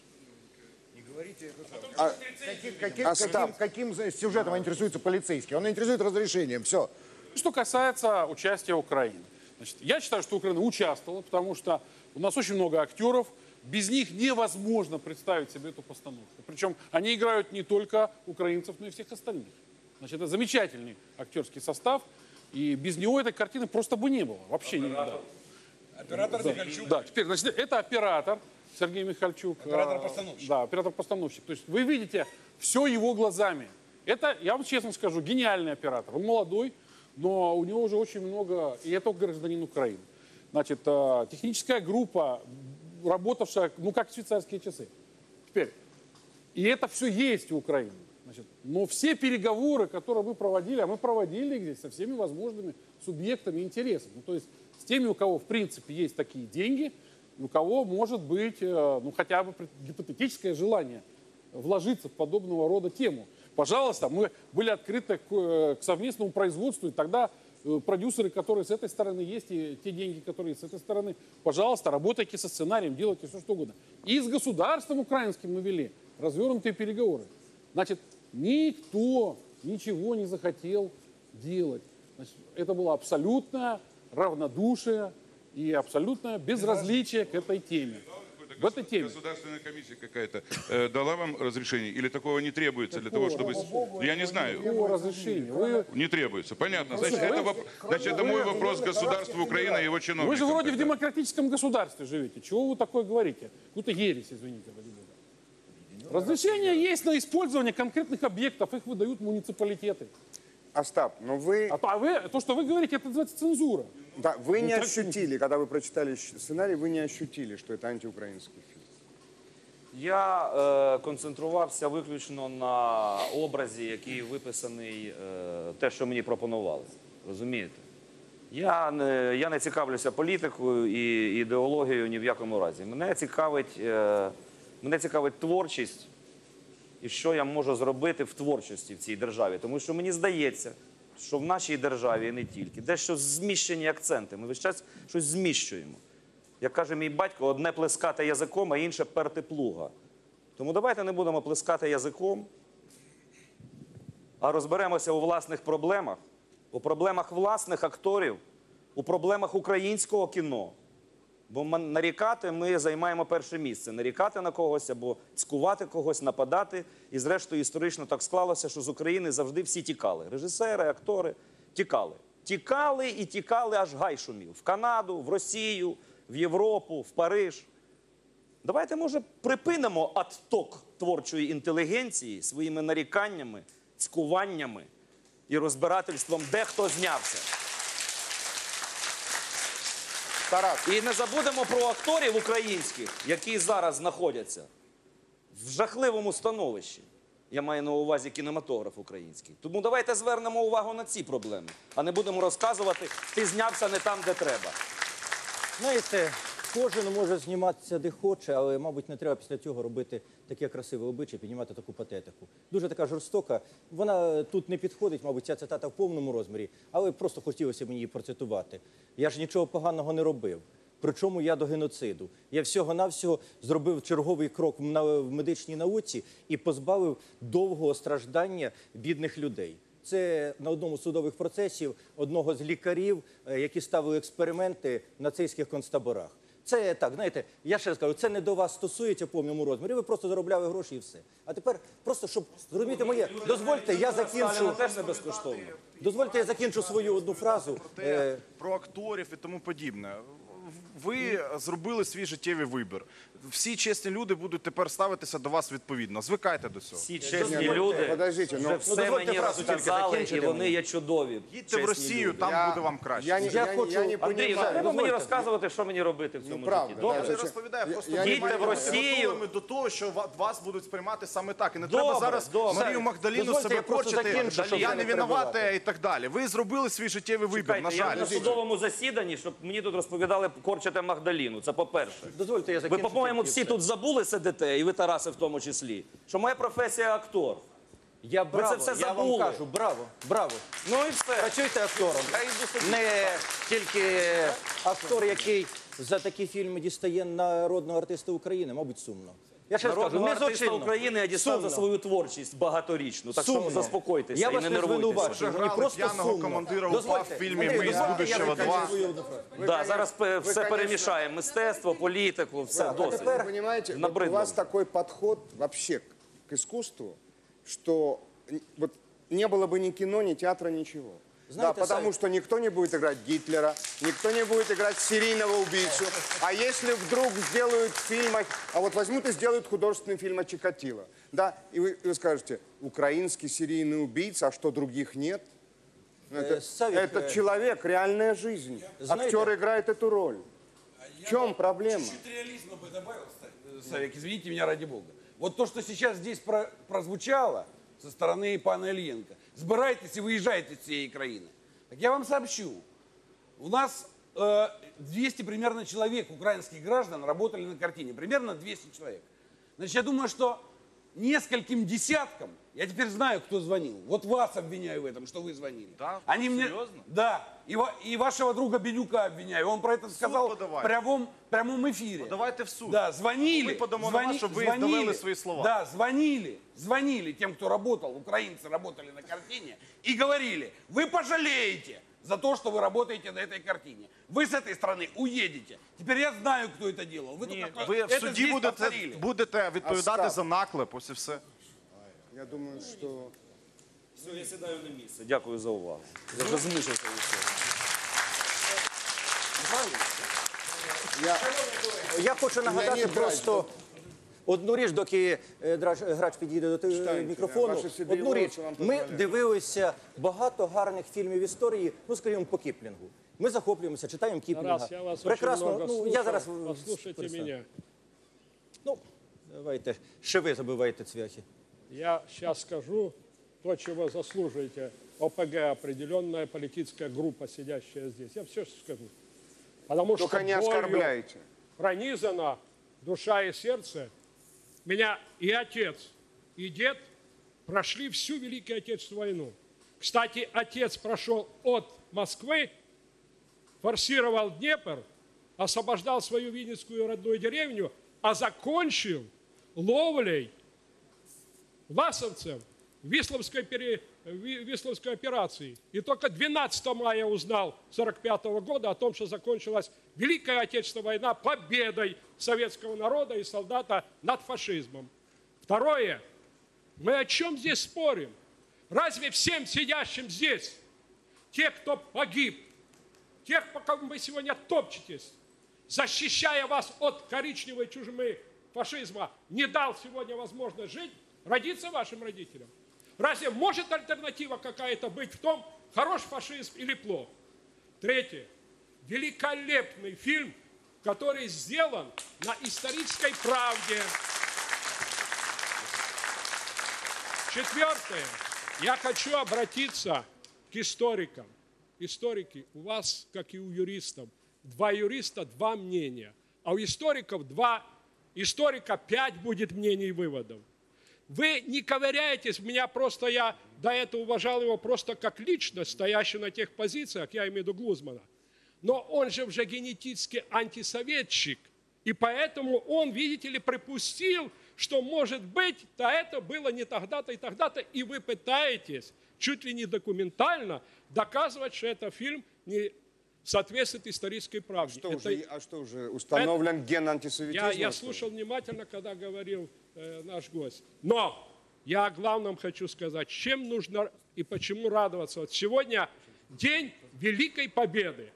А каким, каким, каким, каким сюжетом интересуется полицейский? Он интересует разрешением, все. Что касается участия Украины. Значит, я считаю, что Украина участвовала, потому что у нас очень много актеров. Без них невозможно представить себе эту постановку. Причем они играют не только украинцев, но и всех остальных. Значит, это замечательный актерский состав. И без него этой картины просто бы не было. Вообще никогда. Оператор да. Михальчук. Да, теперь, значит, это оператор Сергей Михальчук. Оператор-постановщик. Да, оператор-постановщик. То есть вы видите все его глазами. Это, я вам честно скажу, гениальный оператор. Он молодой, но у него уже очень много... И это гражданин Украины. Значит, техническая группа, работавшая, ну, как швейцарские часы. Теперь, и это все есть у Украины. Значит, но все переговоры, которые мы проводили, а мы проводили их здесь со всеми возможными субъектами интересов. Ну, то есть с теми, у кого, в принципе, есть такие деньги, у кого может быть, ну, хотя бы гипотетическое желание вложиться в подобного рода тему. Пожалуйста, мы были открыты к, к совместному производству, и тогда продюсеры, которые с этой стороны есть, и те деньги, которые есть с этой стороны, пожалуйста, работайте со сценарием, делайте все, что угодно. И с государством украинским мы вели развернутые переговоры. Значит, никто ничего не захотел делать. Значит, это было абсолютное равнодушие и абсолютное безразличие к этой теме. В этой теме. Государственная комиссия какая-то э, дала вам разрешение или такого не требуется для того, чтобы... Я не знаю. Какого разрешения? Вы... Не требуется, понятно. Значит, это, воп... Значит, это мой вопрос к государству Украины и его чиновникам. Вы же вроде в демократическом государстве живете. Чего вы такое говорите? Какую-то ересь, извините. Разрешение есть на использование конкретных объектов, их выдают муниципалитеты. Остап, но вы... А, а вы, то, что вы говорите, это называется цензура. Да, вы Ну, не так- ощутили, когда вы прочитали щ- сценарий, вы не ощутили, что это антиукраинский фильм. Я е, концентрувався виключно на образі, який виписаний, е, те, що мені пропонували. Розумієте? Я не, я не цікавлюся політикою і ідеологією ні в якому разі. Мене цікавить, е, мене цікавить творчість і що я можу зробити в творчості в цій державі. Тому що мені здається, що в нашій державі і не тільки, дещо зміщені акценти. Ми весь час щось зміщуємо. Як каже мій батько, одне плескати язиком, а інше перти плуга. Тому давайте не будемо плескати язиком, а розберемося у власних проблемах, у проблемах власних акторів, у проблемах українського кіно. Бо нарікати ми займаємо перше місце. Нарікати на когось або цькувати когось, нападати. І зрештою історично так склалося, що з України завжди всі тікали. Режисери, актори тікали. Тікали і тікали, аж гай шумів. В Канаду, в Росію, в Європу, в Париж. Давайте, може, припинимо отток творчої інтелігенції своїми наріканнями, цькуваннями і розбирательством, де хто знявся. Тарас. І не забудемо про акторів українських, які зараз знаходяться в жахливому становищі. Я маю на увазі кінематограф український. Тому давайте звернемо увагу на ці проблеми, а не будемо розказувати, ти знявся не там, де треба. Знаєте, кожен може зніматися де хоче, але, мабуть, не треба після цього робити таке красиве обличчя, піднімати таку патетику. Дуже така жорстока. Вона тут не підходить, мабуть, ця цитата в повному розмірі, але просто хотілося мені її процитувати. Я ж нічого поганого не робив. Причому я до геноциду. Я всього-навсього зробив черговий крок в на- в медичній науці і позбавив довгого страждання бідних людей. Це на одному з судових процесів одного з лікарів, е, які ставили експерименти в нацистських концтаборах. Це так, знаєте, я ще раз кажу, це не до вас стосується в повному розмірі, ви просто заробляли гроші і все. А тепер просто, щоб зрозуміти моє, дозвольте, я закінчу, теж не безкоштовно. дозвольте, я закінчу свою одну фразу. Про, те, про акторів і тому подібне. ви зробили свій життєвий вибір. Всі чесні люди будуть тепер ставитися до вас відповідно. Звикайте до цього. Всі чесні люди Подождите, вже ну, все мені розказали, і вони є чудові. Їдьте в Росію, там Я- буде вам краще. Я не, я, Я хочу, я не Андрій, понимаю. треба мені розказувати, що мені робити в цьому Ну, правда, житті. да, Добре? Я не зачем? розповідаю, просто Я- я ви не маєте понимаю. бути Росію. готовими до того, що ва- вас будуть сприймати саме так. І не Добре, треба зараз добре. Марію Магдаліну Дозвольте, себе я просто корчити, закінчу, щоб я ви не не винувата перебивали. і так далі. Ви зробили свій життєвий вибір, на Чекайте, я жаль. на судовому засіданні, щоб мені тут розповідали корчите Магдаліну. Це по-перше. Дозвольте, я Ви, закінчу. по-моєму, тільки всі все. тут забули сидите, і ви, Тарасе, в тому числі, що моя професія актор. Я Ви браво, це все я вам забули. кажу, браво, браво. Ну і все. Працюйте актором. Не тільки актор, який за такі фільми дістає народного артиста України, мабуть, сумно. Я ще раз кажу, Народного не артиста злочинно. України я дістав Сумно. за свою творчість багаторічну. Так Сумно. що заспокойтеся Я і вас не не нервуйтеся. звинувачую, мені грали просто п'яного сумно. командира Дозвольте, УПА в фільмі Андрій, «Ми із дозвольте, я будущего закінчу два». свою- Да, зараз пе- ви, все конечно, перемішаємо. Мистецтво, політику, все Да, досить. Вы понимаете, вот у Набридло. вас такой подход вообще к искусству, что н- вот не было бы ни кино, ни театра, ничего. Знаете, да, потому Сай- что никто не будет играть Гитлера, никто не будет играть серийного убийцу. А если вдруг сделают фильм, о- а вот возьмут и сделают художественный фильм о Чикатило, да, и вы, и вы скажете, украинский серийный убийца, а что, других нет? Ну, Это, Э, Савик, это э, человек, реальная жизнь. знаете- Актер играет эту роль. В чем проблема? Чуть-чуть реализма бы добавил, Са- Савик, извините меня ради бога. Вот то, что сейчас здесь про- прозвучало со стороны пана Ильенко. Збирайтесь и выезжайте из всей Украины. Так я вам сообщу. У нас э, двести примерно человек, украинских граждан, работали на картине. Примерно двести человек. Значит, я думаю, что нескольким десяткам, я теперь знаю, кто звонил. Вот вас обвиняю в этом, что вы звонили. Да? Они мне, Серьезно? да. И, ва- и вашего друга Бенюка обвиняю. Он про это сказал в подавайте. прямом, прямом эфире. Подавайте в суд. Да, звонили. Мы подамо на звони- вас, чтобы вы звонили, довели свои слова. Да, звонили, звонили тем, кто работал, украинцы работали на картине, и говорили, вы пожалеете за то, что вы работаете на этой картине. Вы с этой страны уедете. Теперь я знаю, кто это делал. Вы, Ні, только ви в это суді здесь будете, повторили. будете відповідати Остап. за наклеп, ось і все. Я думаю, что... Все, я сідаю на місце. Дякую за увагу. Я вже змучився від цього. Я, Я хочу нагадати Леонід просто одну річ, доки е, Драч- грач підійде до того Читайте, мікрофону. ваші сиді Одну волоси річ. вам Ми дозволяють. дивилися багато гарних фільмів історії, ну, скажімо, по Кіплінгу. Ми захоплюємося, читаємо Кіплінга. Тарас, я вас Прекрасно. очень много Ну, слушал. я зараз Послушайте перестану. меня. Ну, давайте. Ще ви забивайте цвяхи. Я сейчас скажу то, чего заслуживаете. ОПГ, определенная политическая группа, сидящая здесь. Я все скажу. Потому Только что не болью оскорбляйте. пронизана душа и сердце. Меня и отец, и дед прошли всю Великую Отечественную войну. Кстати, отец прошел от Москвы, форсировал Днепр, освобождал свою Винницкую родную деревню, а закончил ловлей власовцев Висловской, пере... Ви- Висловской операции. И только двенадцатого мая узнал сорок пятого года о том, что закончилась Великая Отечественная война победой советского народа и солдата над фашизмом. Второе. Мы о чем здесь спорим? Разве всем сидящим здесь, те, кто погиб, тех, по кому вы сегодня топчетесь, защищая вас от коричневой чужмы фашизма, не дал сегодня возможность жить, родиться вашим родителям? Разве может альтернатива какая-то быть в том, хорош фашизм или плох? Третье. Великолепный фильм, который сделан на исторической правде. Четвертое. Я хочу обратиться к историкам. Историки, у вас, как и у юристов, два юриста, два мнения. А у историков два историка, пять будет мнений и выводов. Вы не ковыряетесь, меня просто, я до этого уважал его просто как личность, стоящую на тех позициях, я имею в виду Глузмана. Но он же уже генетически антисоветчик, и поэтому он, видите ли, припустил, что, может быть, то это было не тогда-то и тогда-то, и вы пытаетесь чуть ли не документально доказывать, что этот фильм не соответствует исторической правде. Что Это- уже, а что уже установлен ген антисоветизма? я, я что ли? слушал внимательно, когда говорил э, наш гость. Но я о главном хочу сказать, чем нужно и почему радоваться. Вот сегодня день Великой Победы.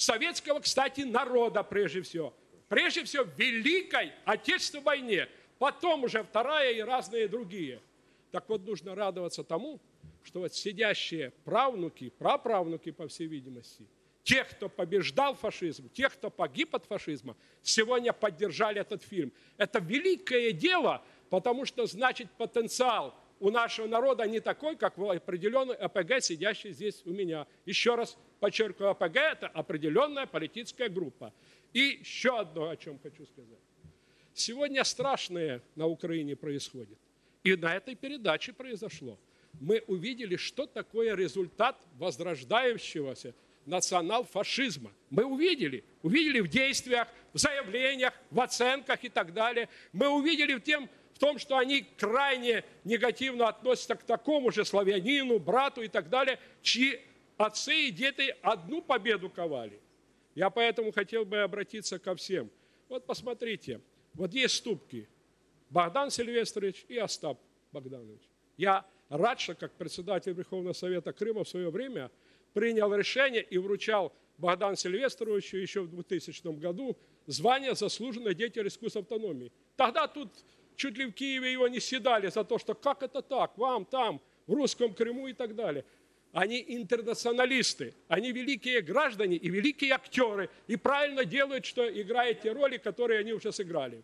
советского, кстати, народа прежде всего. Прежде всего в Великой Отечественной войне, потом уже Вторая и разные другие. Так вот, нужно радоваться тому, что вот сидящие правнуки, праправнуки, по всей видимости, тех, кто побеждал фашизм, тех, кто погиб от фашизма, сегодня поддержали этот фильм. Это великое дело, потому что, значит, потенциал у нашего народа не такой, как в определенной АПГ, сидящий здесь у меня. Еще раз подчеркиваю, АПГ – это определенная политическая группа. И еще одно, о чем хочу сказать. Сегодня страшное на Украине происходит. И на этой передаче произошло. Мы увидели, что такое результат возрождающегося национал-фашизма. Мы увидели. Увидели в действиях, в заявлениях, в оценках и так далее. Мы увидели в, тем, в том, что они крайне негативно относятся к такому же славянину, брату и так далее, чьи отцы и деды одну победу ковали. Я поэтому хотел бы обратиться ко всем. Вот посмотрите, вот есть ступки. Богдан Сильвестрович и Остап Богданович. Я рад, что как председатель Верховного Совета Крыма в свое время принял решение и вручал Богдану Сильвестровичу еще в двухтысячном году звание «Заслуженный деятель искусств автономии». Тогда тут чуть ли в Киеве его не седали за то, что как это так, вам там, в русском Крыму и так далее. Они интернационалисты, они великие граждане и великие актеры, и правильно делают, что играют те роли, которые они уже сыграли.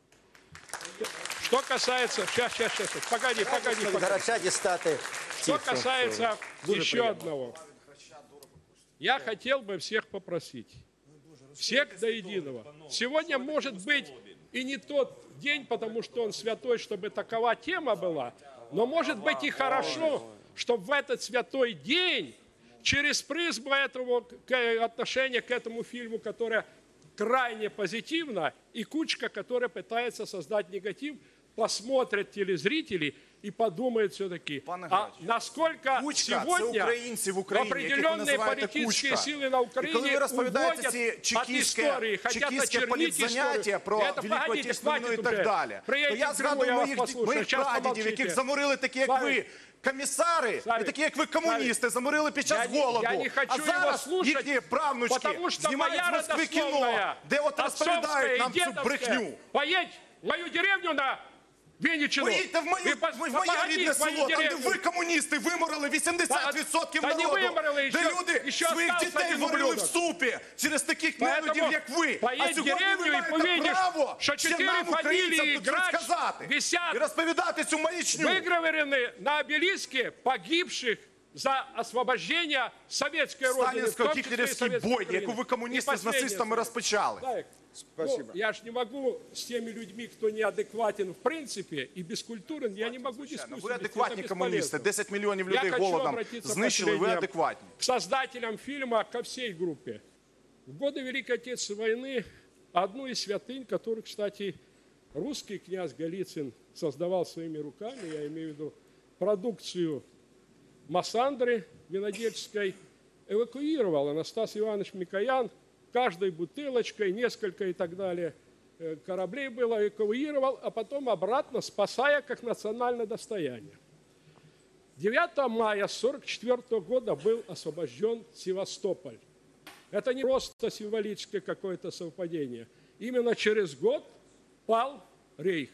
Что касается... Сейчас, сейчас, сейчас. Погоди, погоди, погоди. Что касается еще одного. Я хотел бы всех попросить, всех до единого. Сегодня может быть и не тот день, потому что он святой, чтобы такова тема была, но может быть и хорошо, чтобы в этот святой день через призму этого отношения к этому фильму, которое крайне позитивно, и кучка, которая пытается создать негатив, посмотрят телезрители и подумают все-таки, а насколько кучка, сегодня в Украине, определенные политические кучка. силы на Украине уводят от истории, хотят очернить историю. про Это, Велику погодите, Отечественну хватит і так уже. далі. То Приедем я в Крыму, згадую я вас моїх, послушаю. моїх Сейчас прадідів, помолчите. яких заморили такі, як Славик. ви, комісари, Славик. і такі, як ви, комуністи, заморили під час Я не- голоду. я не хочу а его зараз слушать, їхні правнучки потому что знімають моя з Москви кіно, родословная, де от розповідають отцовская нам и цю дедовская. брехню. Поедь в мою деревню на Вінниччину. Поїдьте в мою, Ви по- в моє погоди, рідне в мою село, там, де деревню. ви, комуністи, виморили вісімдесят відсотків Та не народу, виморили, де ще- люди ще своїх остался дітей один варили в ублюдок. супі через таких Поэтому нелюдів, як ви. поедь А в сьогодні ви деревню и маєте увидишь, право что ще четыре нам, українцям, фамилии тут щось грач сказати висят, і розповідати цю маячню. выгравированы на обелиске погибших за освобождение советской родины. в том числе и Сталінсько-гітлерівський Советской бой, Украины. яку ви, И комуністи, з последнее нацистами слово. розпочали. Славик, Спасибо. ну, я ж не могу с теми людьми, кто неадекватен в принципе и бескультурен, я не могу дискуссию Ви вести, адекватні это комуністи, бесполезно. десять мільйонів Я людей хочу голодом обратиться знищили, ви последнее адекватні. к создателям фильма, ко всей группе. В годы Великой Отечественной войны одну из святынь, которую, кстати, русский князь Голицын создавал своими руками, я имею в виду продукцию Массандры винодельческой, эвакуировал Анастас Иванович Микоян каждой бутылочкой, несколько и так далее э, кораблей было, эвакуировал, а потом обратно, спасая как национальное достояние. девятого мая сорок четвёртого года был освобожден Севастополь. Это не просто символическое какое-то совпадение. Именно через год пал Рейх.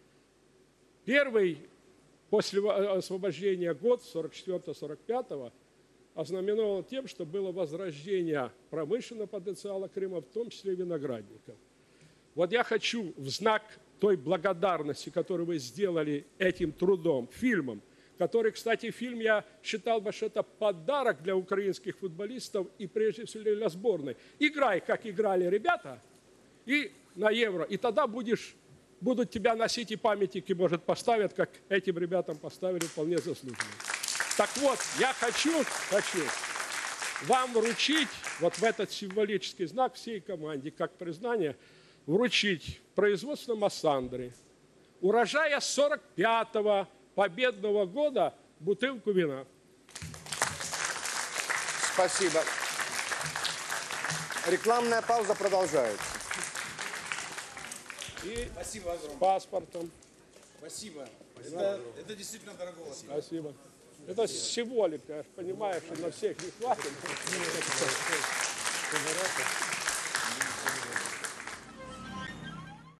Первый после освобождения год сорок четвёртого сорок пятого ознаменован тем, что было возрождение промышленного потенциала Крыма, в том числе и виноградников. Вот я хочу в знак той благодарности, которую вы сделали этим трудом, фильмом, который, кстати, фильм, я считал бы, что это подарок для украинских футболистов и прежде всего для сборной. Играй, как играли ребята, и на Евро, и тогда будешь, будут тебя носить и памятники, может, поставят, как этим ребятам поставили вполне заслуженно. Так вот, я хочу, хочу вам вручить вот в этот символический знак всей команде, как признание, вручить производство Массандры, урожая сорок пятого победного года, бутылку вина. Спасибо. Рекламная пауза продолжается. И Спасибо с огромное. паспортом. Спасибо. Это, это действительно дорого. Спасибо. Это символика, я же понимаю, что на всех не хватит.